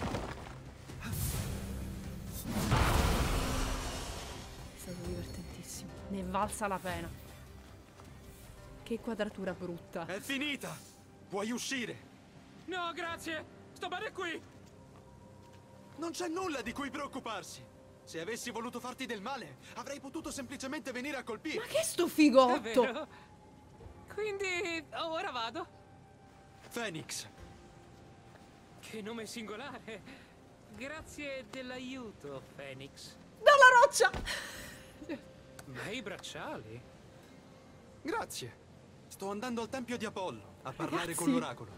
È stato divertentissimo. Ne è valsa la pena. Che quadratura brutta. È finita. Puoi uscire. No, grazie. Sto bene qui. Non c'è nulla di cui preoccuparsi. Se avessi voluto farti del male, avrei potuto semplicemente venire a colpire. Ma che sto figotto? Davvero? Quindi ora vado. Phoenix. Che nome singolare. Grazie dell'aiuto, Phoenix. Dalla roccia! Bei bracciali. Grazie. Sto andando al tempio di Apollo a parlare Ragazzi. con l'oracolo.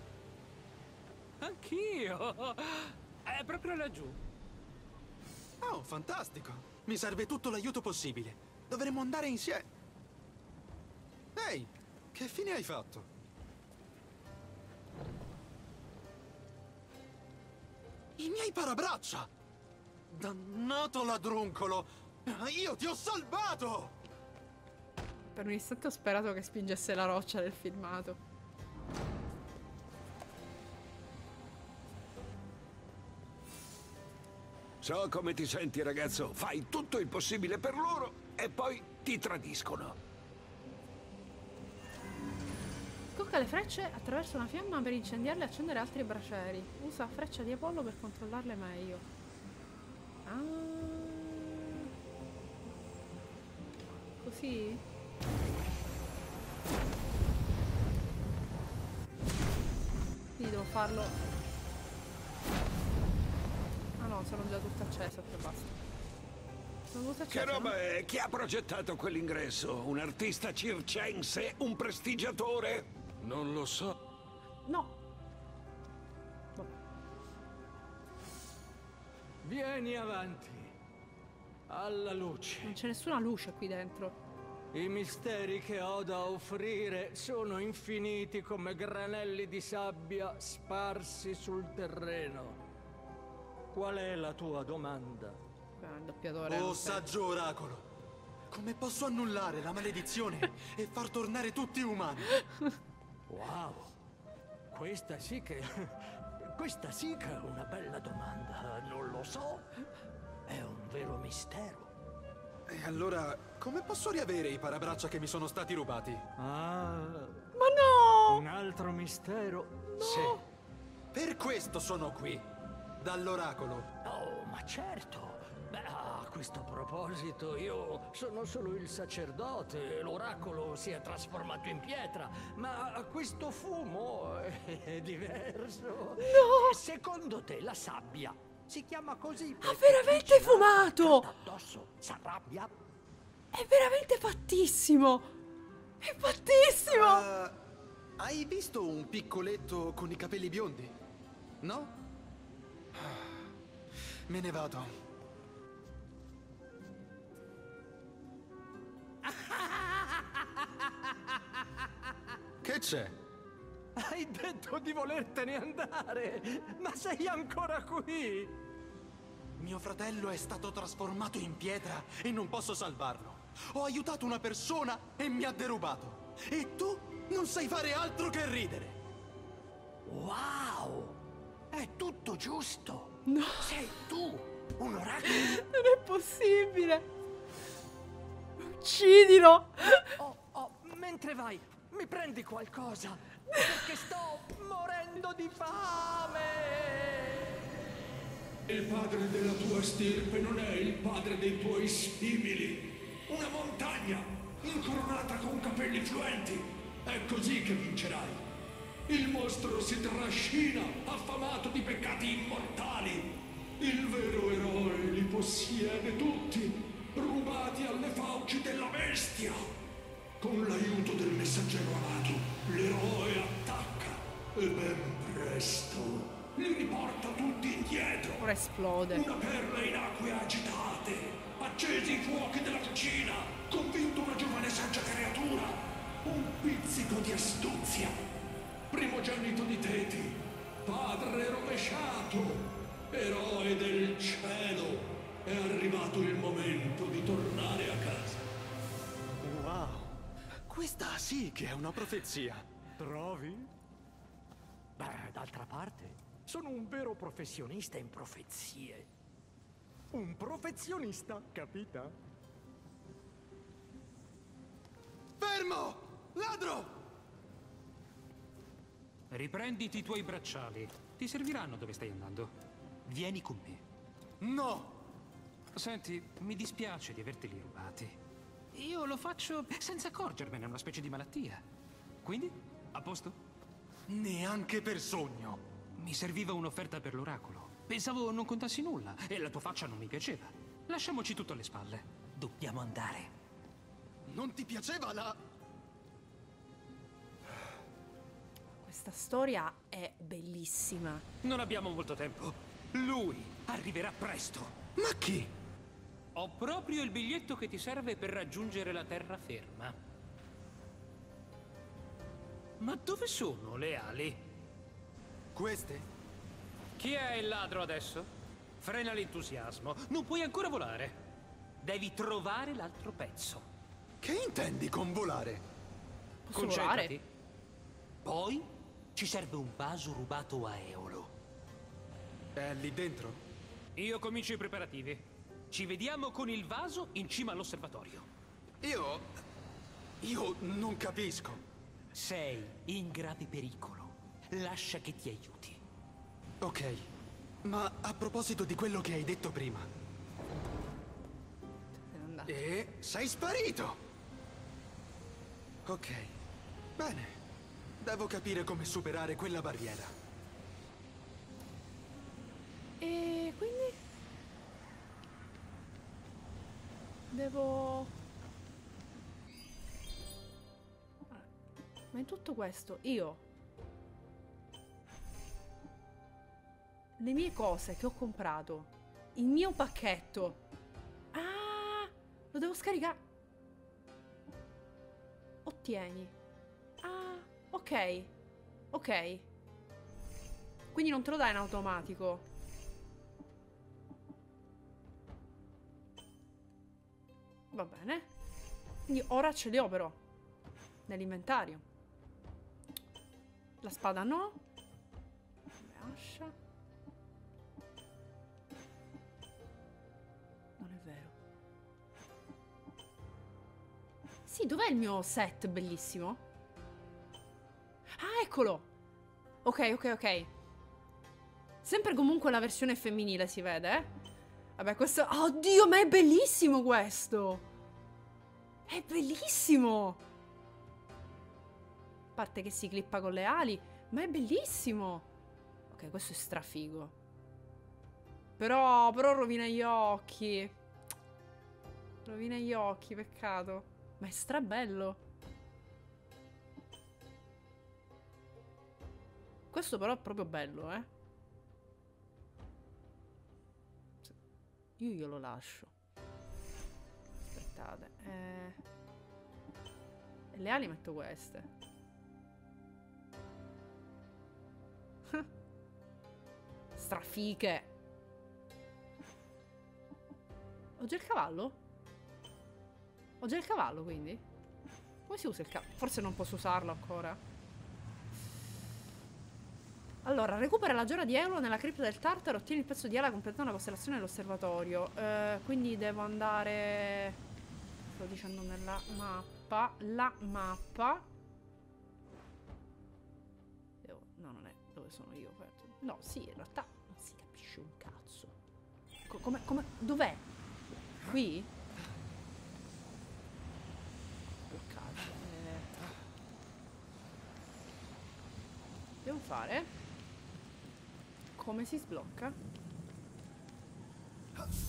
Anch'io. È proprio laggiù. Oh, fantastico. Mi serve tutto l'aiuto possibile. Dovremmo andare insieme. Ehi, che fine hai fatto? I miei parabraccia! Dannato ladruncolo! Io ti ho salvato! Per un istante ho sperato che spingesse la roccia del filmato. So come ti senti, ragazzo. Fai tutto il possibile per loro e poi ti tradiscono. Scocca le frecce attraverso una fiamma per incendiarle e accendere altri bracieri. Usa freccia di Apollo per controllarle meglio. Ah. Così? Quindi devo farlo. Ah no, sono già tutte accese, e basta. Sono tutte accese. Che roba no? è? Chi ha progettato quell'ingresso? Un artista circense? Un prestigiatore? Non lo so. No. Vabbè. Vieni avanti. Alla luce. Non c'è nessuna luce qui dentro. I misteri che ho da offrire sono infiniti come granelli di sabbia sparsi sul terreno. Qual è la tua domanda? Beh, il doppiatore. Oh, non serve. saggio oracolo. Come posso annullare la maledizione e far tornare tutti umani? Wow. Questa sì che... Questa sì che è una bella domanda. Non lo so. È un vero mistero. E allora, come posso riavere i parabraccia che mi sono stati rubati? Ah, Ma no! un altro mistero? No! Sì. Per questo sono qui. Dall'oracolo. Oh, ma certo. Beh, a questo proposito io sono solo il sacerdote. L'oracolo si è trasformato in pietra. Ma questo fumo è diverso. No! Secondo te la sabbia si chiama così? Ha veramente fumato! Addosso s'arrabbia? È veramente fattissimo! È fattissimo! Uh, Hai visto un piccoletto con i capelli biondi? No? Me ne vado. Che c'è? Hai detto di volertene andare, ma sei ancora qui! Mio fratello è stato trasformato in pietra e non posso salvarlo. Ho aiutato una persona e mi ha derubato. E tu non sai fare altro che ridere. Wow! È tutto giusto! No. Sei tu, un oracolo! Non è possibile. Uccidilo. Oh, oh, mentre vai, mi prendi qualcosa? Perché sto morendo di fame! Il padre della tua stirpe non è il padre dei tuoi simili. Una montagna, incoronata con capelli fluenti. È così che vincerai. Il mostro si trascina, affamato di peccati immortali. Il vero eroe li possiede tutti, rubati alle fauci della bestia. Con l'aiuto del messaggero amato, l'eroe attacca e ben presto li riporta tutti indietro. Ora esplode. Una perla in acque agitate, accesi i fuochi della cucina, convinto una giovane saggia creatura, un pizzico di astuzia, primogenito di Teti, padre rovesciato, eroe del cielo. È arrivato il momento di tornare a casa. Wow, questa sì che è una profezia. Trovi? Beh, d'altra parte, sono un vero professionista in profezie. Un profezionista, capita? Fermo! Ladro! Riprenditi i tuoi bracciali. Ti serviranno dove stai andando. Vieni con me. No! Senti, mi dispiace di averteli rubati. Io lo faccio senza accorgermene, è una specie di malattia. Quindi, a posto? Neanche per sogno. Mi serviva un'offerta per l'oracolo. Pensavo non contassi nulla e la tua faccia non mi piaceva. Lasciamoci tutto alle spalle. Dobbiamo andare. Non ti piaceva la... Questa storia è bellissima. Non abbiamo molto tempo. Lui arriverà presto. Ma chi? Ho proprio il biglietto che ti serve per raggiungere la terraferma. Ma dove sono le ali? Queste? Chi è il ladro adesso? Frena l'entusiasmo. Non puoi ancora volare. Devi trovare l'altro pezzo. Che intendi con volare? Posso Concentrati. volare? Poi ci serve un vaso rubato a Eolo. È lì dentro? Io comincio i preparativi. Ci vediamo con il vaso in cima all'osservatorio. Io... Io non capisco. Sei in grave pericolo. Lascia che ti aiuti. Ok, ma a proposito di quello che hai detto prima. Se n'è andato. E sei sparito! Ok, bene. Devo capire come superare quella barriera. E quindi? Devo... Ma in tutto questo, io... Le mie cose che ho comprato, il mio pacchetto. Ah, lo devo scaricare. Ottieni. Ah, ok. Ok. Quindi non te lo dai in automatico. Va bene. Quindi ora ce li ho però nell'inventario. La spada no. Ascia. Non è vero. Sì, dov'è il mio set bellissimo? Ah, eccolo. Ok, ok, ok. Sempre comunque la versione femminile si vede, eh? Vabbè, questo... Oddio, ma è bellissimo questo! È bellissimo! A parte che si clippa con le ali, ma è bellissimo! Ok, questo è strafigo. Però, però rovina gli occhi. Rovina gli occhi, peccato. Ma è strabello. Questo però è proprio bello, eh. Io glielo lascio. Aspettate. Eh... E le ali metto queste. Strafiche. Ho già il cavallo? Ho già il cavallo, quindi? Come si usa il cavallo? Forse non posso usarlo ancora. Allora, recupera la gioia di Eolo nella cripta del Tartaro. Ottieni il pezzo di ala completando la costellazione dell'osservatorio. Eh, quindi devo andare... Sto dicendo nella mappa. La mappa. Devo... No, non è dove sono io. No, sì, in realtà non si capisce un cazzo. Co come... come... Dov'è? Qui? Bloccato. Eh... Devo fare... Come si sblocca? Così.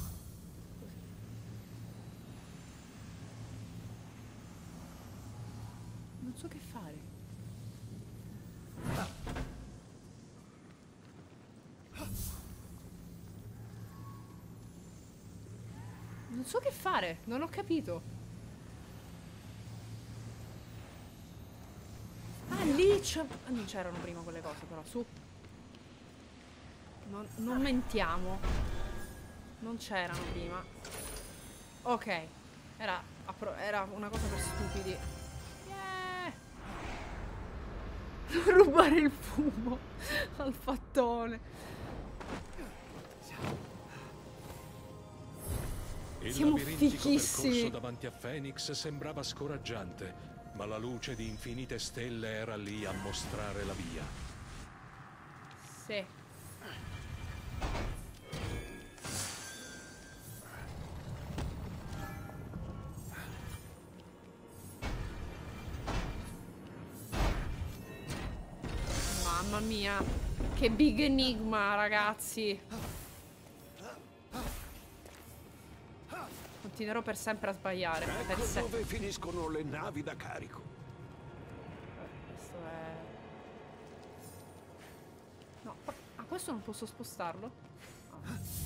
Non so che fare. Non so che fare, non ho capito. Ah, lì c'è... Non c'erano prima quelle cose, però, su. Non, non mentiamo. Non c'erano prima. Ok. Era, era una cosa per stupidi. Yeah. Non rubare il fumo al fattone. Il Siamo labirintico fichissimi. percorso davanti a Phoenix sembrava scoraggiante, ma la luce di infinite stelle era lì a mostrare la via. Sì. Mamma mia, che big enigma, ragazzi. Continuerò per sempre a sbagliare. Ecco per se dove finiscono le navi da carico. Questo è... No, ah, questo non posso spostarlo? Ah.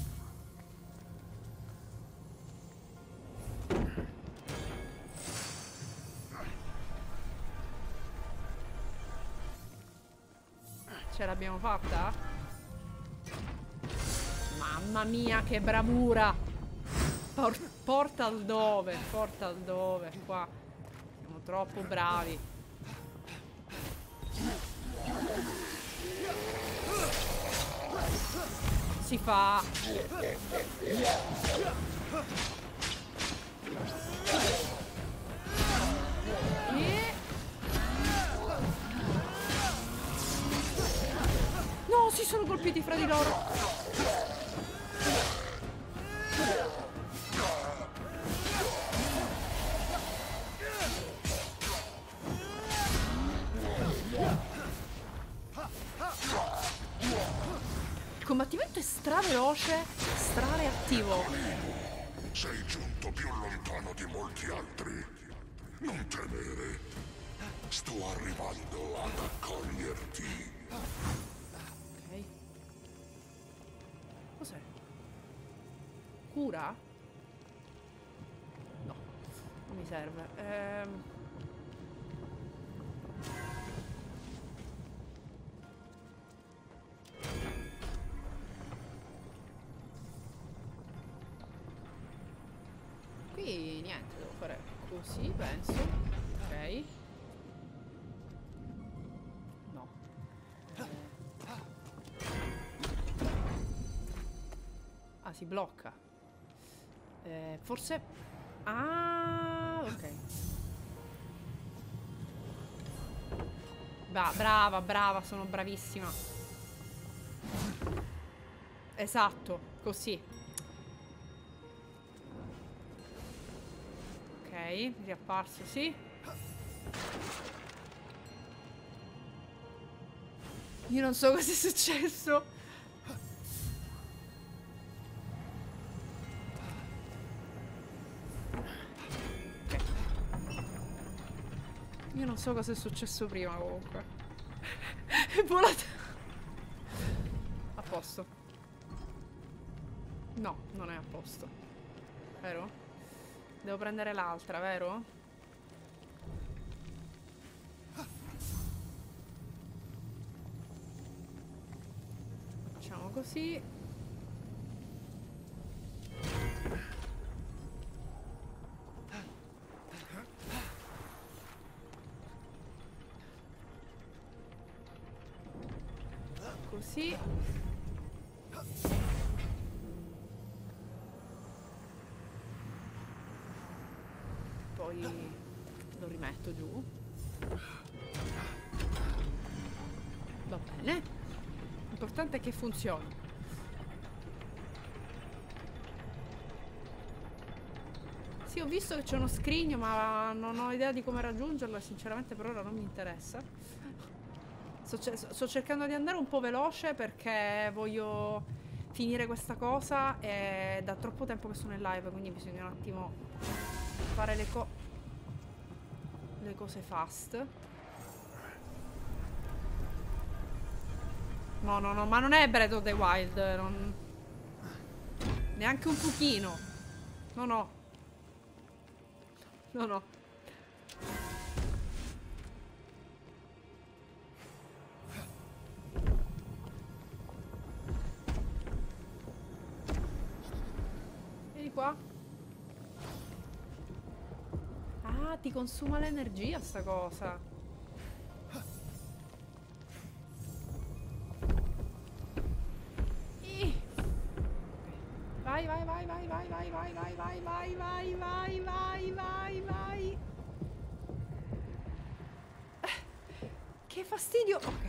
Ce l'abbiamo fatta? Mamma mia, che bravura! Por portal dove? Portal dove? Qua. Siamo troppo bravi. Si fa. E... No, si sono colpiti fra di loro. Il combattimento è straveloce, strareattivo. Sei giunto più lontano di molti altri. Non temere. Sto arrivando ad accoglierti. Ok. Cos'è? Cura? No, non mi serve. Ehm... Qui niente, devo fare così, penso. Ok. No. Eh. Ah, si blocca. Eh, forse... Ah, ok. Ba brava, brava, sono bravissima. Esatto, così. Ok, riapparso, sì. Io non so cosa è successo. Ok. Io non so cosa è successo prima, comunque. È volato. posto. No, non è a posto. Vero? Devo prendere l'altra, vero? Facciamo così. Così. Poi lo rimetto giù. Va bene. L'importante è che funzioni. Sì, ho visto che c'è uno scrigno, ma non ho idea di come raggiungerlo e sinceramente per ora non mi interessa. Sto, sto cercando di andare un po' veloce perché voglio finire questa cosa e da troppo tempo che sono in live, quindi bisogna un attimo fare le, co le cose fast. No, no, no, ma non è Breath of the Wild, non... neanche un pochino. No, no. No, no. Vieni qua. Ah, ti consuma l'energia sta cosa. Vai, vai, vai, vai, vai, vai, vai, vai, vai, vai, vai, vai, vai, vai, vai. Che fastidio. Ok.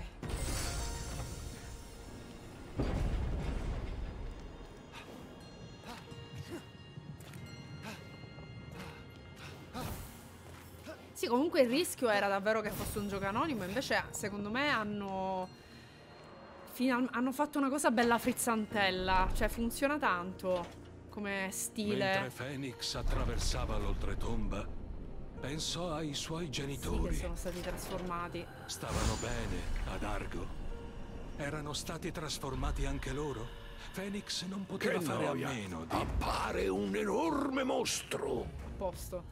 Sì, comunque il rischio era davvero che fosse un gioco anonimo, invece secondo me hanno... Final... hanno fatto una cosa bella frizzantella, cioè funziona tanto come stile. Mentre Phoenix attraversava l'oltretomba, pensò ai suoi genitori. Sì, che sono stati trasformati. Stavano bene ad Argo. Erano stati trasformati anche loro. Phoenix non poteva che fare noia. a meno di... Appare un enorme mostro. A posto.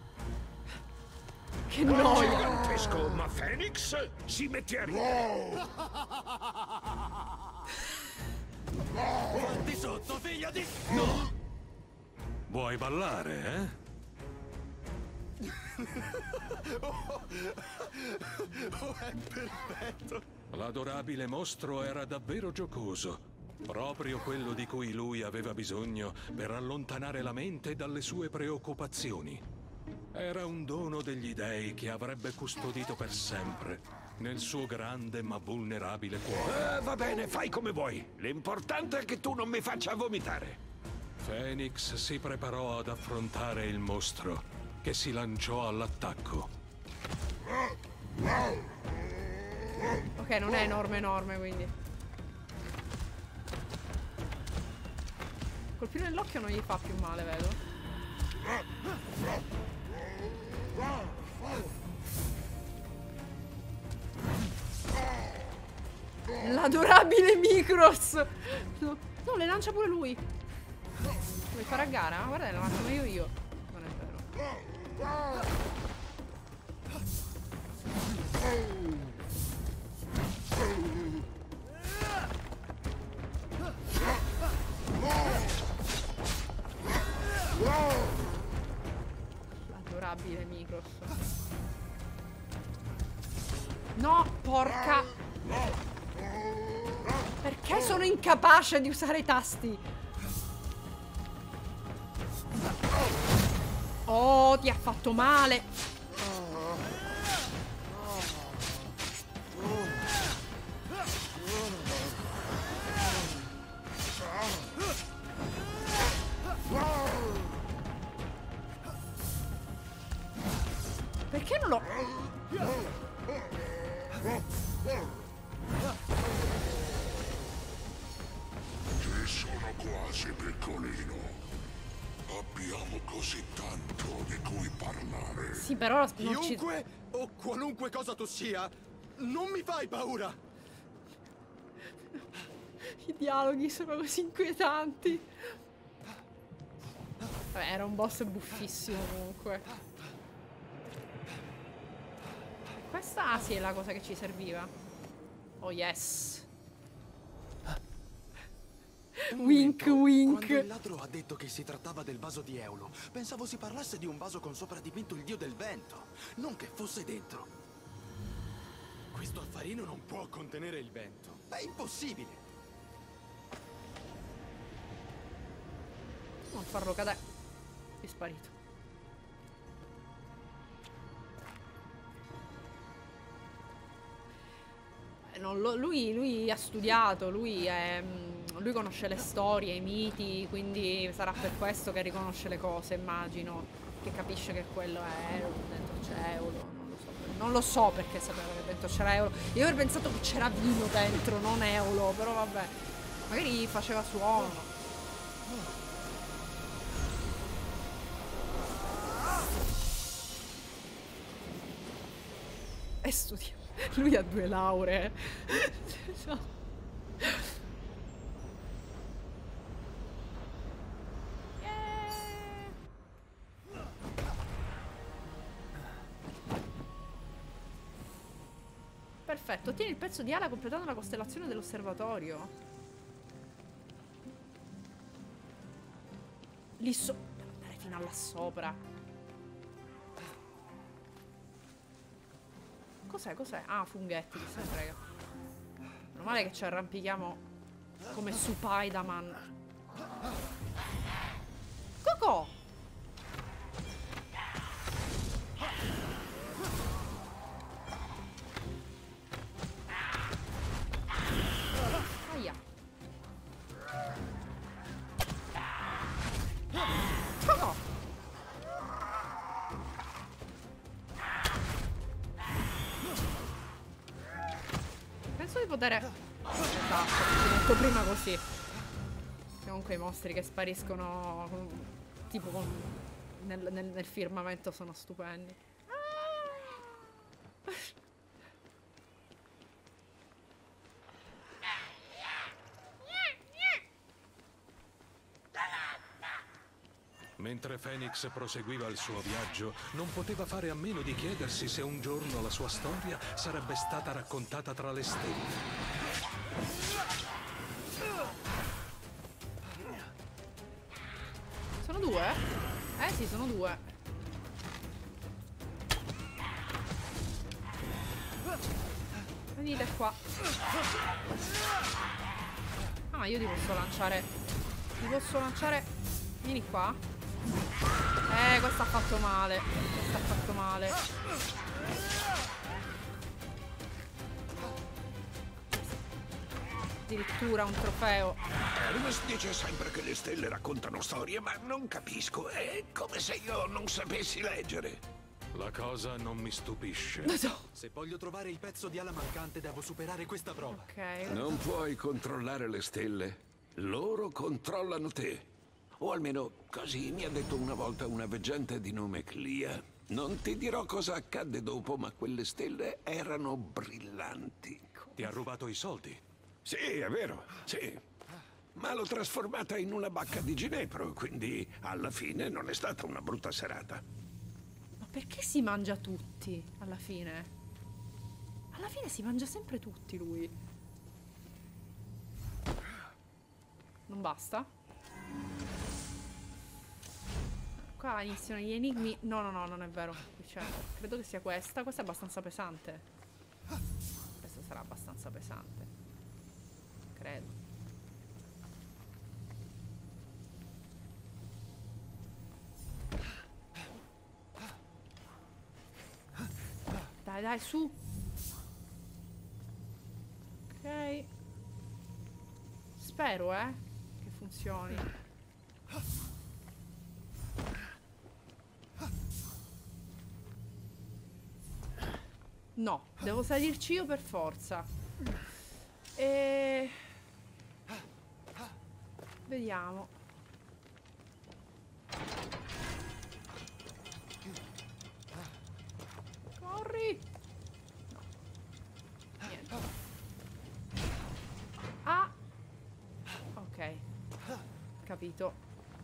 Che Un noia! gigantesco, ma Phoenix si mette a ridere. Fatti sotto, figlio di... No! Vuoi ballare, eh? oh, oh, è perfetto. L'adorabile mostro era davvero giocoso. Proprio quello di cui lui aveva bisogno per allontanare la mente dalle sue preoccupazioni. Era un dono degli dei che avrebbe custodito per sempre nel suo grande ma vulnerabile cuore. Eh, va bene, fai come vuoi. L'importante è che tu non mi faccia vomitare. Phoenix si preparò ad affrontare il mostro, che si lanciò all'attacco. Ok, non è enorme enorme, quindi. Colpire nell'occhio non gli fa più male, vedo. L'adorabile Micros. No, no, le lancia pure lui. Vuoi fare a gara? Guarda, le lancio io io. Non è vero. L'adorabile Micros. No, porca. Perché sono incapace di usare i tasti? Oh, ti ha fatto male. Perché non lo... Ti sono quasi piccolino. Abbiamo così tanto di cui parlare. Sì, però non ci... Chiunque o qualunque cosa tu sia, non mi fai paura. I dialoghi sono così inquietanti. Vabbè, era un boss buffissimo comunque. Questa sì è la cosa che ci serviva. Oh yes. Un Wink momento, wink. Quando il ladro ha detto che si trattava del vaso di Eolo, pensavo si parlasse di un vaso con sopra dipinto il dio del vento, non che fosse dentro. Questo affarino non può contenere il vento. È impossibile. Non farlo cadere. È sparito. Eh, non lo- lui, lui ha studiato, lui, è, mm, lui conosce le storie, i miti, quindi sarà per questo che riconosce le cose, immagino. Che capisce che quello è Eolo, dentro c'è Eolo, non lo so. Non lo so perché sapeva che dentro c'era Eolo. Io avrei pensato che c'era vino dentro, non Eolo, però vabbè. Magari faceva suono. E studia. Lui ha due lauree. No. Yeah. Perfetto, ottieni il pezzo di ala completando la costellazione dell'osservatorio. Lì so... Devo andare fino là sopra. Cos'è? Cos'è? Ah, funghetti, che se ne frega. Meno male che ci arrampichiamo come su Spider-Man. Cocò! Aia. Cocò! Penso di poter... Esatto, l'ho detto prima così. Comunque i mostri che spariscono con- tipo con- nel, nel- nel firmamento sono stupendi. Mentre Phoenix proseguiva il suo viaggio, non poteva fare a meno di chiedersi se un giorno la sua storia sarebbe stata raccontata tra le stelle. Sono due? Eh sì, sono due. Venite qua. Ah, ma io ti posso lanciare. Ti posso lanciare. Vieni qua. Eh, questo ha fatto male. Questo ha fatto male. Addirittura un trofeo. Hermes dice sempre che le stelle raccontano storie, ma non capisco. È come se io non sapessi leggere. La cosa non mi stupisce. Se voglio trovare il pezzo di ala mancante, devo superare questa prova. Ok. Non puoi controllare le stelle. Loro controllano te. O almeno così mi ha detto una volta una veggente di nome Clia. Non ti dirò cosa accadde dopo, ma quelle stelle erano brillanti. Ti ha rubato i soldi? Sì, è vero, sì. Ma l'ho trasformata in una bacca di ginepro, quindi alla fine non è stata una brutta serata. Ma perché si mangia tutti alla fine? Alla fine si mangia sempre tutti lui. Non basta? Qua iniziano gli enigmi. No, no, no, non è vero. Qui c'è. Credo che sia questa. Questa è abbastanza pesante. Questa sarà abbastanza pesante. Credo. Dai, dai, su. Ok. Spero, eh, che funzioni. No, devo salirci io per forza. E... Vediamo. Corri! No. Niente. Ah! capito.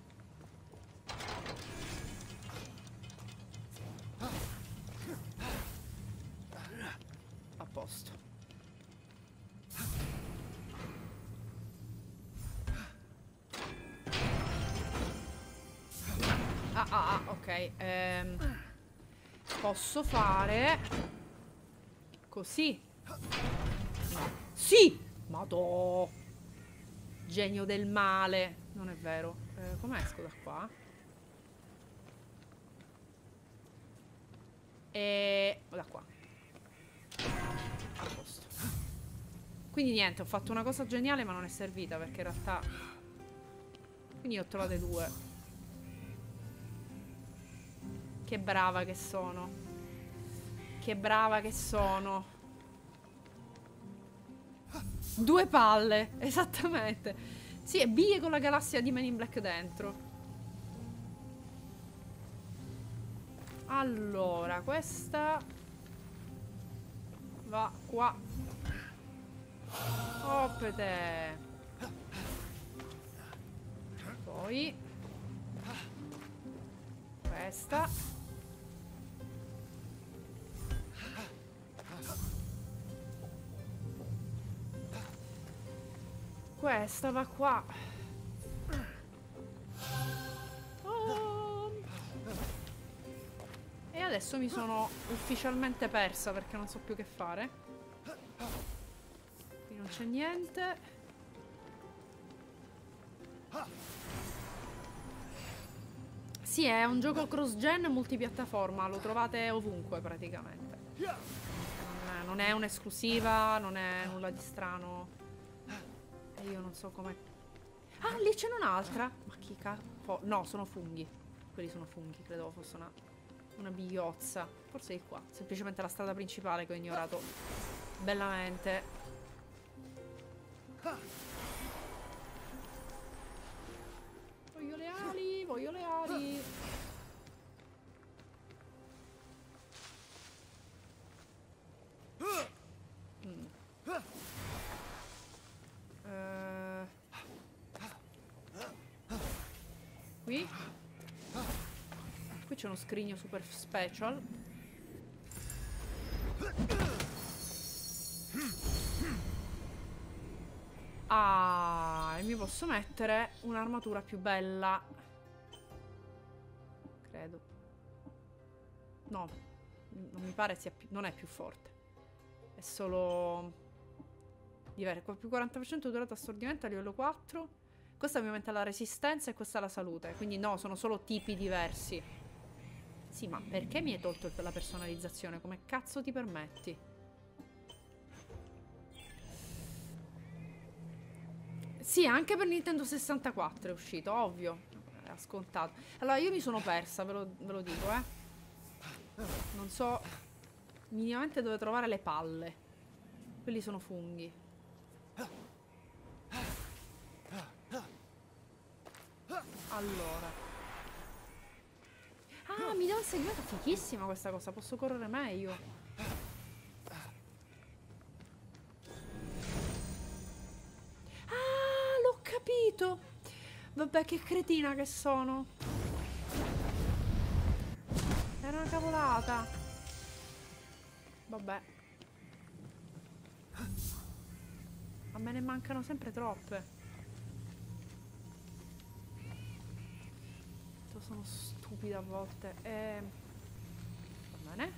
A posto. Ah, ah, ah, ok. Ehm, posso fare così. No. Sì! Madò! Genio del male. Non è vero. Eh, come esco da qua? E... da qua. A posto. Quindi niente, ho fatto una cosa geniale ma non è servita perché in realtà... Quindi ne ho trovate due. Che brava che sono. Che brava che sono. Due palle, esattamente. Sì, è biglie con la galassia di Men in Black dentro. Allora, questa va qua. Oppete. Poi questa. Questa va qua. Oh. E adesso mi sono ufficialmente persa perché non so più che fare. Qui non c'è niente. Sì, è un gioco cross-gen multipiattaforma. Lo trovate ovunque praticamente. Non è, non è un'esclusiva, non è nulla di strano. E io non so come... Ah, lì c'è un'altra! Ma chi cazzo? No, sono funghi. Quelli sono funghi, credevo fosse una, una bigliozza. Forse di qua. Semplicemente la strada principale che ho ignorato bellamente. Voglio le ali, voglio le ali. Mm. Uh, qui qui c'è uno scrigno super special. Ah, e mi posso mettere un'armatura più bella, credo. No, non mi pare sia più, non è più forte, è solo diverso. Più quaranta per cento durata stordimento a livello quattro. Questa mi aumenta la resistenza e questa la salute. Quindi no, sono solo tipi diversi. Sì, ma perché mi hai tolto la personalizzazione? Come cazzo ti permetti? Sì, anche per Nintendo sessantaquattro è uscito, ovvio. Era scontato. Allora, io mi sono persa, ve lo, ve lo dico, eh. Non so minimamente dove trovare le palle. Quelli sono funghi. Allora. Ah, mi dà un segmento fighissima questa cosa. Posso correre meglio. Ah, l'ho capito. Vabbè, che cretina che sono. Era una cavolata. Vabbè. A me ne mancano sempre troppe. Sono stupida a volte. E... va bene.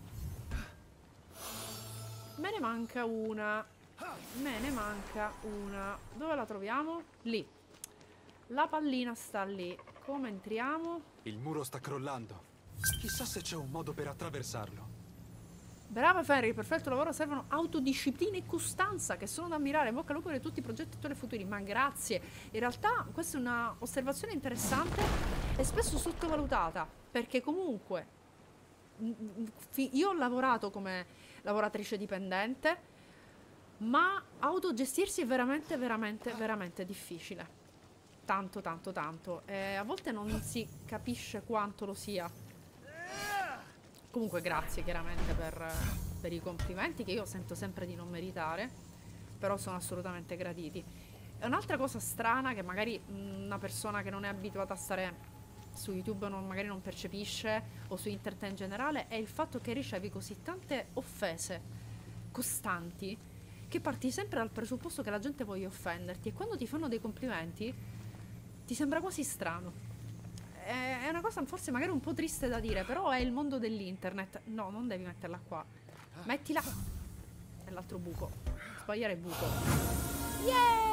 Me ne manca una. Me ne manca una. Dove la troviamo? Lì. La pallina sta lì. Come entriamo? Il muro sta crollando. Chissà se c'è un modo per attraversarlo. Brava Ferry, perfetto lavoro, servono autodisciplina e costanza che sono da ammirare. Bocca al lupo per tutti i progetti attuali e futuri. Ma grazie. In realtà questa è una osservazione interessante e spesso sottovalutata, perché comunque io ho lavorato come lavoratrice dipendente, ma autogestirsi è veramente, veramente, veramente difficile. Tanto, tanto, tanto. E a volte non si capisce quanto lo sia. Comunque grazie chiaramente per, per i complimenti che io sento sempre di non meritare, però sono assolutamente graditi. Uh, un'altra cosa strana che magari una persona che non è abituata a stare su YouTube non, magari non percepisce, o su internet in generale, è il fatto che ricevi così tante offese costanti che parti sempre dal presupposto che la gente voglia offenderti, e quando ti fanno dei complimenti ti sembra quasi strano. È, è una cosa forse magari un po' triste da dire, però è il mondo dell'internet. No, non devi metterla qua. Mettila nell'altro buco. Sbagliare il buco. Yeah!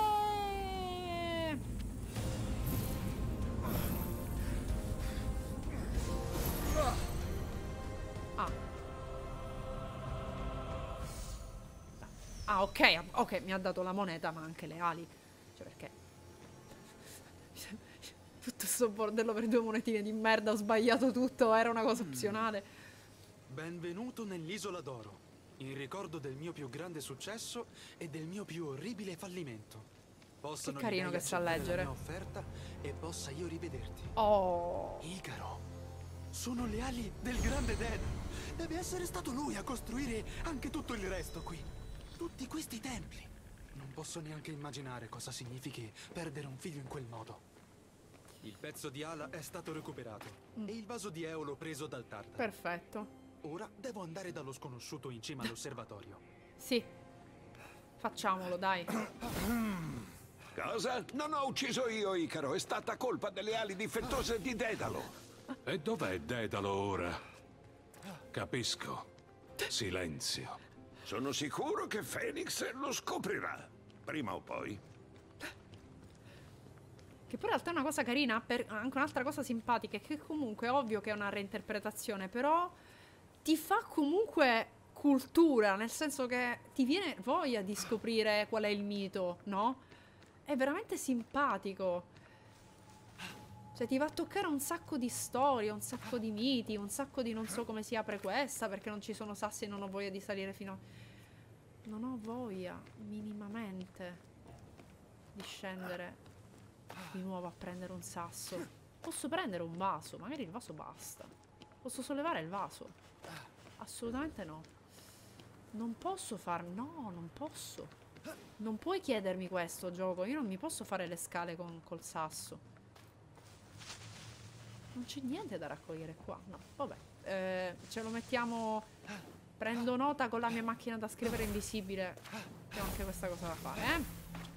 Ah. Ah, ok, ok, mi ha dato la moneta, ma anche le ali. Cioè, perché tutto sto bordello per due monetine di merda, ho sbagliato tutto, era una cosa opzionale. Benvenuto nell'Isola d'Oro, in ricordo del mio più grande successo e del mio più orribile fallimento. Possano che carino che sa leggere. La mia offerta e possa io rivederti. Oh. Icaro, sono le ali del grande Dedalo. Deve essere stato lui a costruire anche tutto il resto qui. Tutti questi templi. Non posso neanche immaginare cosa significhi perdere un figlio in quel modo. Il pezzo di ala è stato recuperato mm. e il vaso di Eolo preso dal Tartaro. Perfetto. Ora devo andare dallo sconosciuto in cima all'osservatorio. Sì. Facciamolo, dai. Cosa? Non ho ucciso io, Icaro. È stata colpa delle ali difettose di Dedalo. E dov'è Dedalo ora? Capisco. Silenzio. Sono sicuro che Phoenix lo scoprirà. Prima o poi. Che poi in realtà è una cosa carina, per anche un'altra cosa simpatica, è che comunque è ovvio che è una reinterpretazione, però ti fa comunque cultura, nel senso che ti viene voglia di scoprire qual è il mito, no? È veramente simpatico. Cioè ti va a toccare un sacco di storie, un sacco di miti, un sacco di non so come si apre questa, perché non ci sono sassi e non ho voglia di salire fino a... Non ho voglia, minimamente, di scendere di nuovo a prendere un sasso. Posso prendere un vaso, magari il vaso basta. Posso sollevare il vaso? Assolutamente no. Non posso far... No, non posso. Non puoi chiedermi questo, gioco. Io non mi posso fare le scale con, col sasso. Non c'è niente da raccogliere qua. No, vabbè. Eh, ce lo mettiamo... Prendo nota con la mia macchina da scrivere invisibile. Che ho anche questa cosa da fare, eh?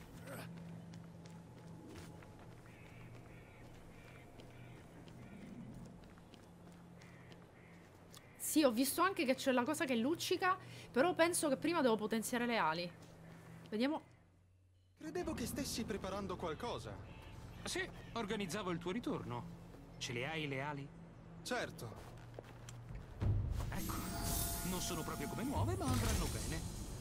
Sì, ho visto anche che c'è la cosa che luccica, però penso che prima devo potenziare le ali. Vediamo. Credevo che stessi preparando qualcosa. Sì, organizzavo il tuo ritorno. Ce le hai le ali? Certo. Ecco, non sono proprio come nuove, ma andranno bene.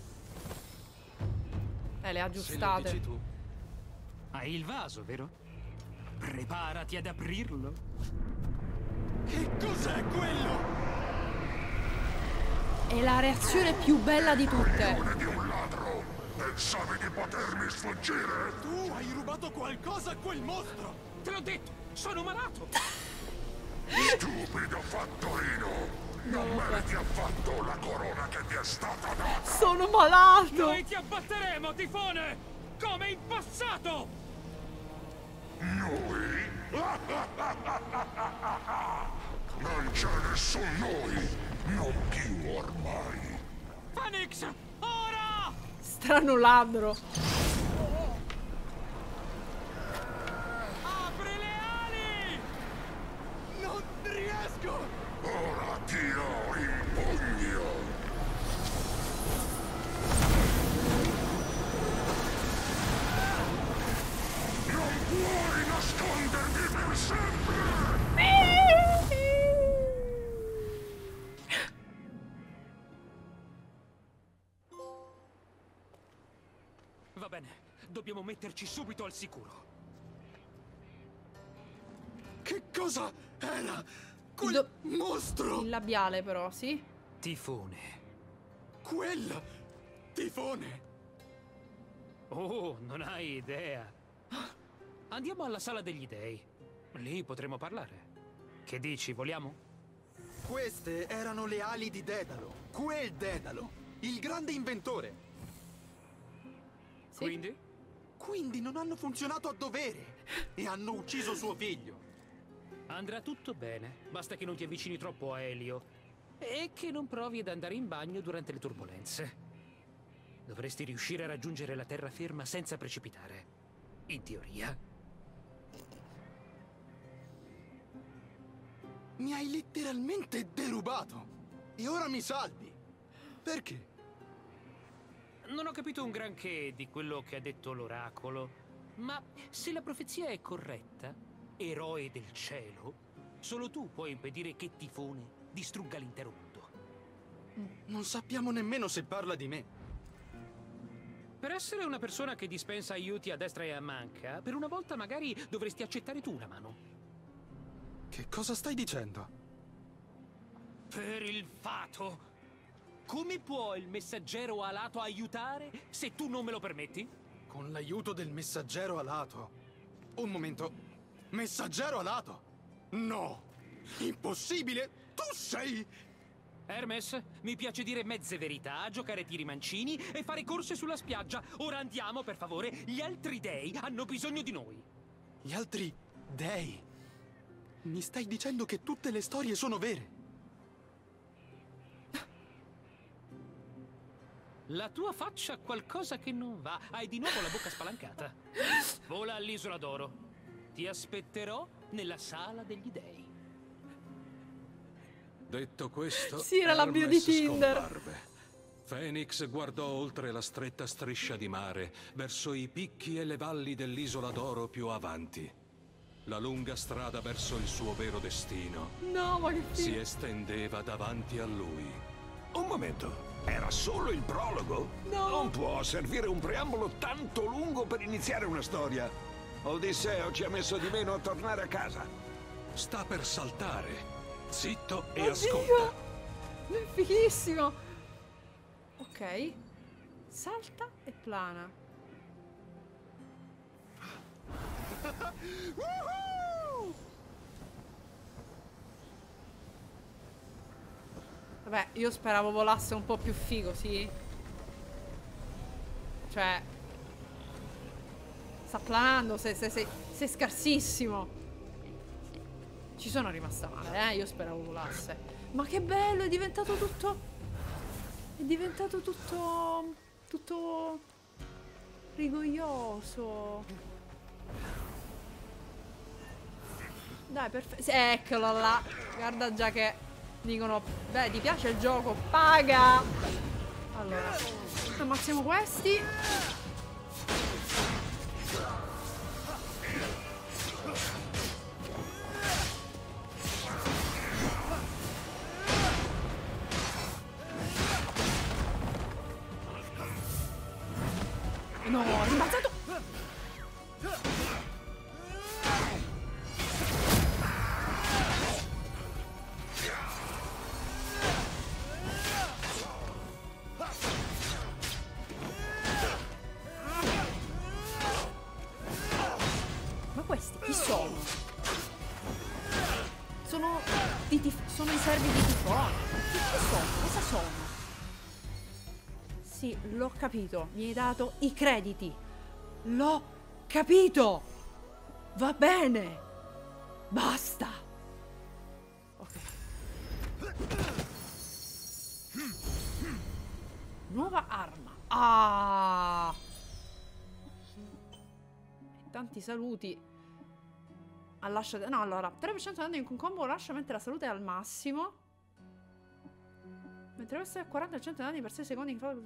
Eh, le ha aggiustate. Se lo dici tu. Hai il vaso, vero? Preparati ad aprirlo. Che cos'è quello? È la reazione più bella di tutte. Di un ladro! Pensavi di potermi sfuggire? Tu hai rubato qualcosa a quel mostro! Te l'ho detto! Sono malato! Stupido fattorino! Non meriti affatto la corona che ti è stata data! Sono malato! Noi ti abbatteremo, tifone! Come in passato! Noi? Non c'è nessun noi! Non più ormai! Phoenix! Ora! Strano ladro! Apri le ali! Non riesco! Ora ti ho in pugno! Non puoi nasconderti per sempre! Va bene, dobbiamo metterci subito al sicuro. Che cosa era quel Do- mostro? Il labiale però, sì? Tifone. Quel tifone. Oh, non hai idea. Andiamo alla sala degli dei. Lì potremo parlare. Che dici, vogliamo? Queste erano le ali di Dedalo. Quel Dedalo, il grande inventore. Sì. Quindi? Quindi non hanno funzionato a dovere e hanno ucciso suo figlio. Andrà tutto bene, basta che non ti avvicini troppo a Elio e che non provi ad andare in bagno durante le turbolenze. Dovresti riuscire a raggiungere la terraferma senza precipitare, in teoria. Mi hai letteralmente derubato e ora mi salvi. Perché? Non ho capito un granché di quello che ha detto l'oracolo, ma se la profezia è corretta, eroe del cielo, solo tu puoi impedire che Tifone distrugga l'intero mondo. Non sappiamo nemmeno se parla di me. Per essere una persona che dispensa aiuti a destra e a manca, per una volta magari dovresti accettare tu una mano. Che cosa stai dicendo? Per il fato! Come può il messaggero alato aiutare se tu non me lo permetti? Con l'aiuto del messaggero alato. Un momento. Messaggero alato? No! Impossibile! Tu sei... Hermes, mi piace dire mezze verità, giocare tiri mancini e fare corse sulla spiaggia. Ora andiamo, per favore. Gli altri dei hanno bisogno di noi. Gli altri dei? Mi stai dicendo che tutte le storie sono vere? La tua faccia ha qualcosa che non va. Hai di nuovo la bocca spalancata. Vola all'Isola d'Oro. Ti aspetterò nella sala degli dei. Detto questo, sì, era la bio di Tinder. Scomparve. Phoenix guardò oltre la stretta striscia di mare, verso i picchi e le valli dell'Isola d'Oro più avanti. La lunga strada verso il suo vero destino no, ma che si estendeva davanti a lui. Un momento. Era solo il prologo? No. Non può servire un preambolo tanto lungo per iniziare una storia. Odisseo ci ha messo di meno a tornare a casa. Sta per saltare. Zitto e Oddio. ascolta. È fighissimo. Ok. Salta e plana. Vabbè, io speravo volasse un po' più figo, sì. Cioè, sta planando, sei, sei, sei, sei scarsissimo. Ci sono rimasta male, eh. Io speravo volasse. Ma che bello, è diventato tutto... È diventato tutto... Tutto... rigoglioso. Dai, perfetto. Eccolo là. Guarda già che... Dicono, beh, ti piace il gioco? Paga! Allora, ammazziamo questi. No, è rimbalzato! Questi chi sono? Sono i tif- sono i servi di Tifone. Chi, chi sono? Cosa sono? Sì, l'ho capito. Mi hai dato i crediti. L'ho capito. Va bene. Basta. Ok. Nuova arma. Ah. Tanti saluti. Lascia... No, allora, tre per cento danno in un combo lascia mentre la salute è al massimo. Mentre questo è quaranta per cento danni per sei secondi. Eh,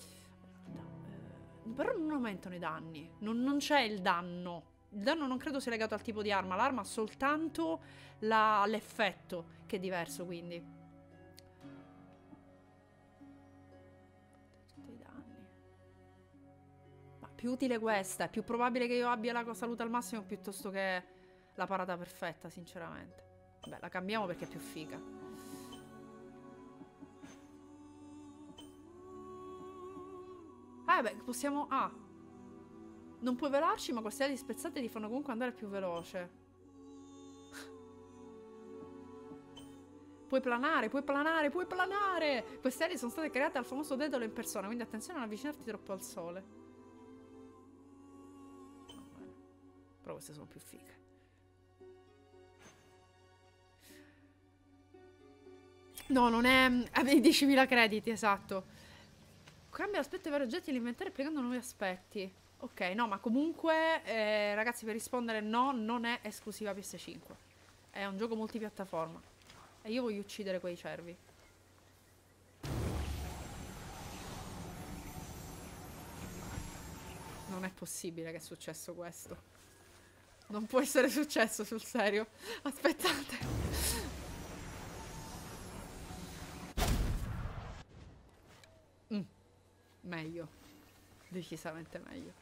però non aumentano i danni. Non, non c'è il danno. Il danno non credo sia legato al tipo di arma. L'arma ha soltanto l'effetto, che è diverso, quindi. Tutti i danni. Ma più utile questa. È più probabile che io abbia la salute al massimo piuttosto che... La parata perfetta, sinceramente. Vabbè, la cambiamo perché è più figa. Ah, beh, possiamo... Ah. Non puoi velarci, ma queste ali spezzate ti fanno comunque andare più veloce. Puoi planare, puoi planare, puoi planare! Queste ali sono state create dal famoso Dedalo in persona, quindi attenzione a non avvicinarti troppo al sole. però queste sono più fighe. No, non è... Avevi diecimila crediti, esatto. Cambia l'aspetto dei vari oggetti all'inventario applicando nuovi aspetti. Ok, no, ma comunque, eh, ragazzi, per rispondere no, non è esclusiva P S cinque. È un gioco multipiattaforma. E io voglio uccidere quei cervi. Non è possibile che è successo questo. Non può essere successo, sul serio. Aspettate. Mm. Meglio. Decisamente meglio.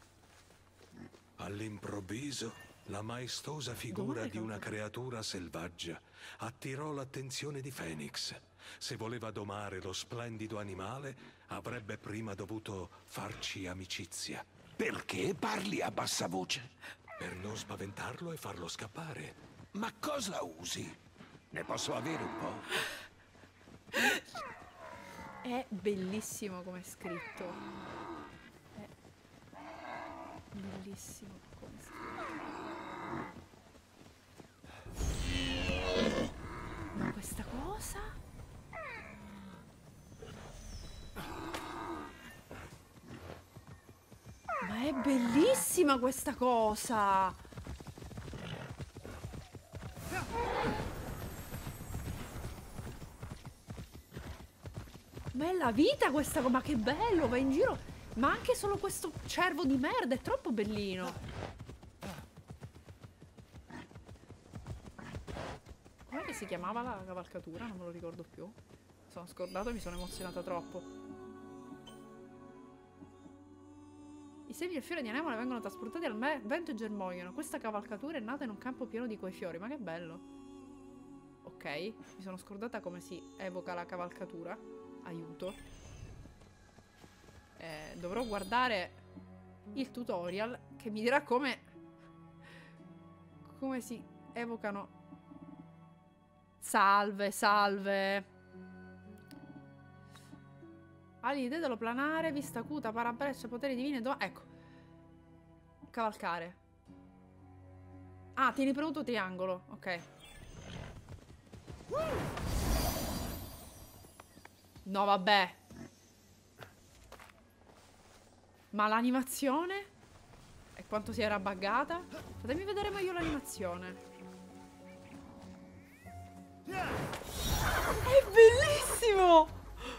All'improvviso, la maestosa figura di una creatura selvaggia attirò l'attenzione di Phoenix. Se voleva domare lo splendido animale, avrebbe prima dovuto farci amicizia. Perché parli a bassa voce? Per non spaventarlo e farlo scappare. Ma cosa usi? Ne posso avere un po'? È bellissimo come è scritto. È bellissimo come è scritto. Ma questa cosa? Ma è bellissima questa cosa! Ma è la vita questa cosa, ma che bello, va in giro. Ma anche solo questo cervo di merda è troppo bellino. Com'è che si chiamava la cavalcatura? Non me lo ricordo più. Sono scordato e mi sono emozionata troppo. I semi del fiore di anemone vengono trasportati al vento e germogliano. Questa cavalcatura è nata in un campo pieno di quei fiori. Ma che bello. Ok, mi sono scordata come si evoca la cavalcatura. Aiuto. Eh, dovrò guardare il tutorial che mi dirà come come si evocano. Salve, salve. Ali di dedalo planare, vista acuta, parabrezza, poteri divini. Ecco. Cavalcare. Ah, tieni premuto triangolo. Ok. No, vabbè. Ma l'animazione? E quanto si era buggata? Fatemi vedere meglio l'animazione. È bellissimo!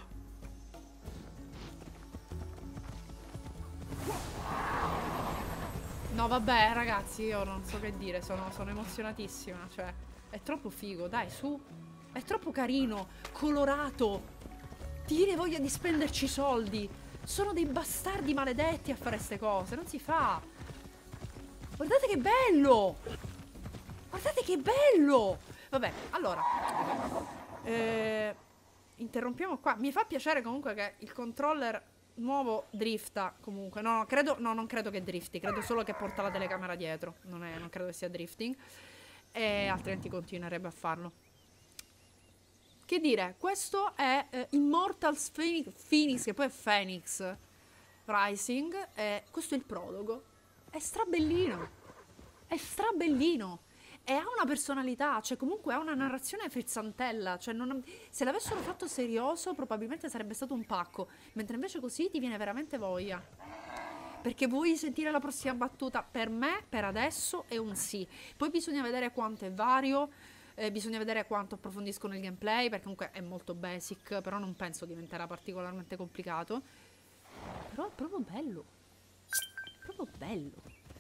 No, vabbè, ragazzi, io non so che dire. Sono, sono emozionatissima. Cioè, è troppo figo, dai, su. È troppo carino, colorato. Ti viene voglia di spenderci soldi. Sono dei bastardi maledetti a fare queste cose. Non si fa. Guardate che bello. Guardate che bello. Vabbè, allora eh, interrompiamo qua. Mi fa piacere comunque che il controller nuovo drifta. Comunque, no, no, credo, no, non credo che drifti. Credo solo che porta la telecamera dietro. Non, è, non credo che sia drifting. E altrimenti continuerebbe a farlo. Che dire, questo è eh, Immortals Phoenix, Phoenix, che poi è Phoenix Rising, e questo è il prologo. È strabellino, è strabellino, e ha una personalità, cioè comunque ha una narrazione frizzantella, cioè non, se l'avessero fatto serioso probabilmente sarebbe stato un pacco, mentre invece così ti viene veramente voglia. Perché vuoi sentire la prossima battuta? Per me, per adesso, è un sì. Poi bisogna vedere quanto è vario. Eh, bisogna vedere quanto approfondiscono il gameplay, perché comunque è molto basic, però non penso diventerà particolarmente complicato. Però è proprio bello. È proprio bello.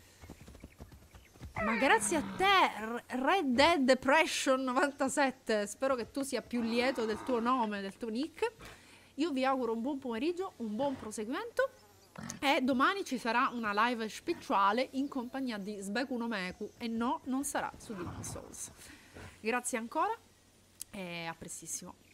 Ma grazie a te, Red Dead Depression novantasette, spero che tu sia più lieto del tuo nome, del tuo nick. Io vi auguro un buon pomeriggio, un buon proseguimento, e domani ci sarà una live speciale in compagnia di Sbeku no Meku, e no, non sarà su Demon's Souls. Grazie ancora e a prestissimo.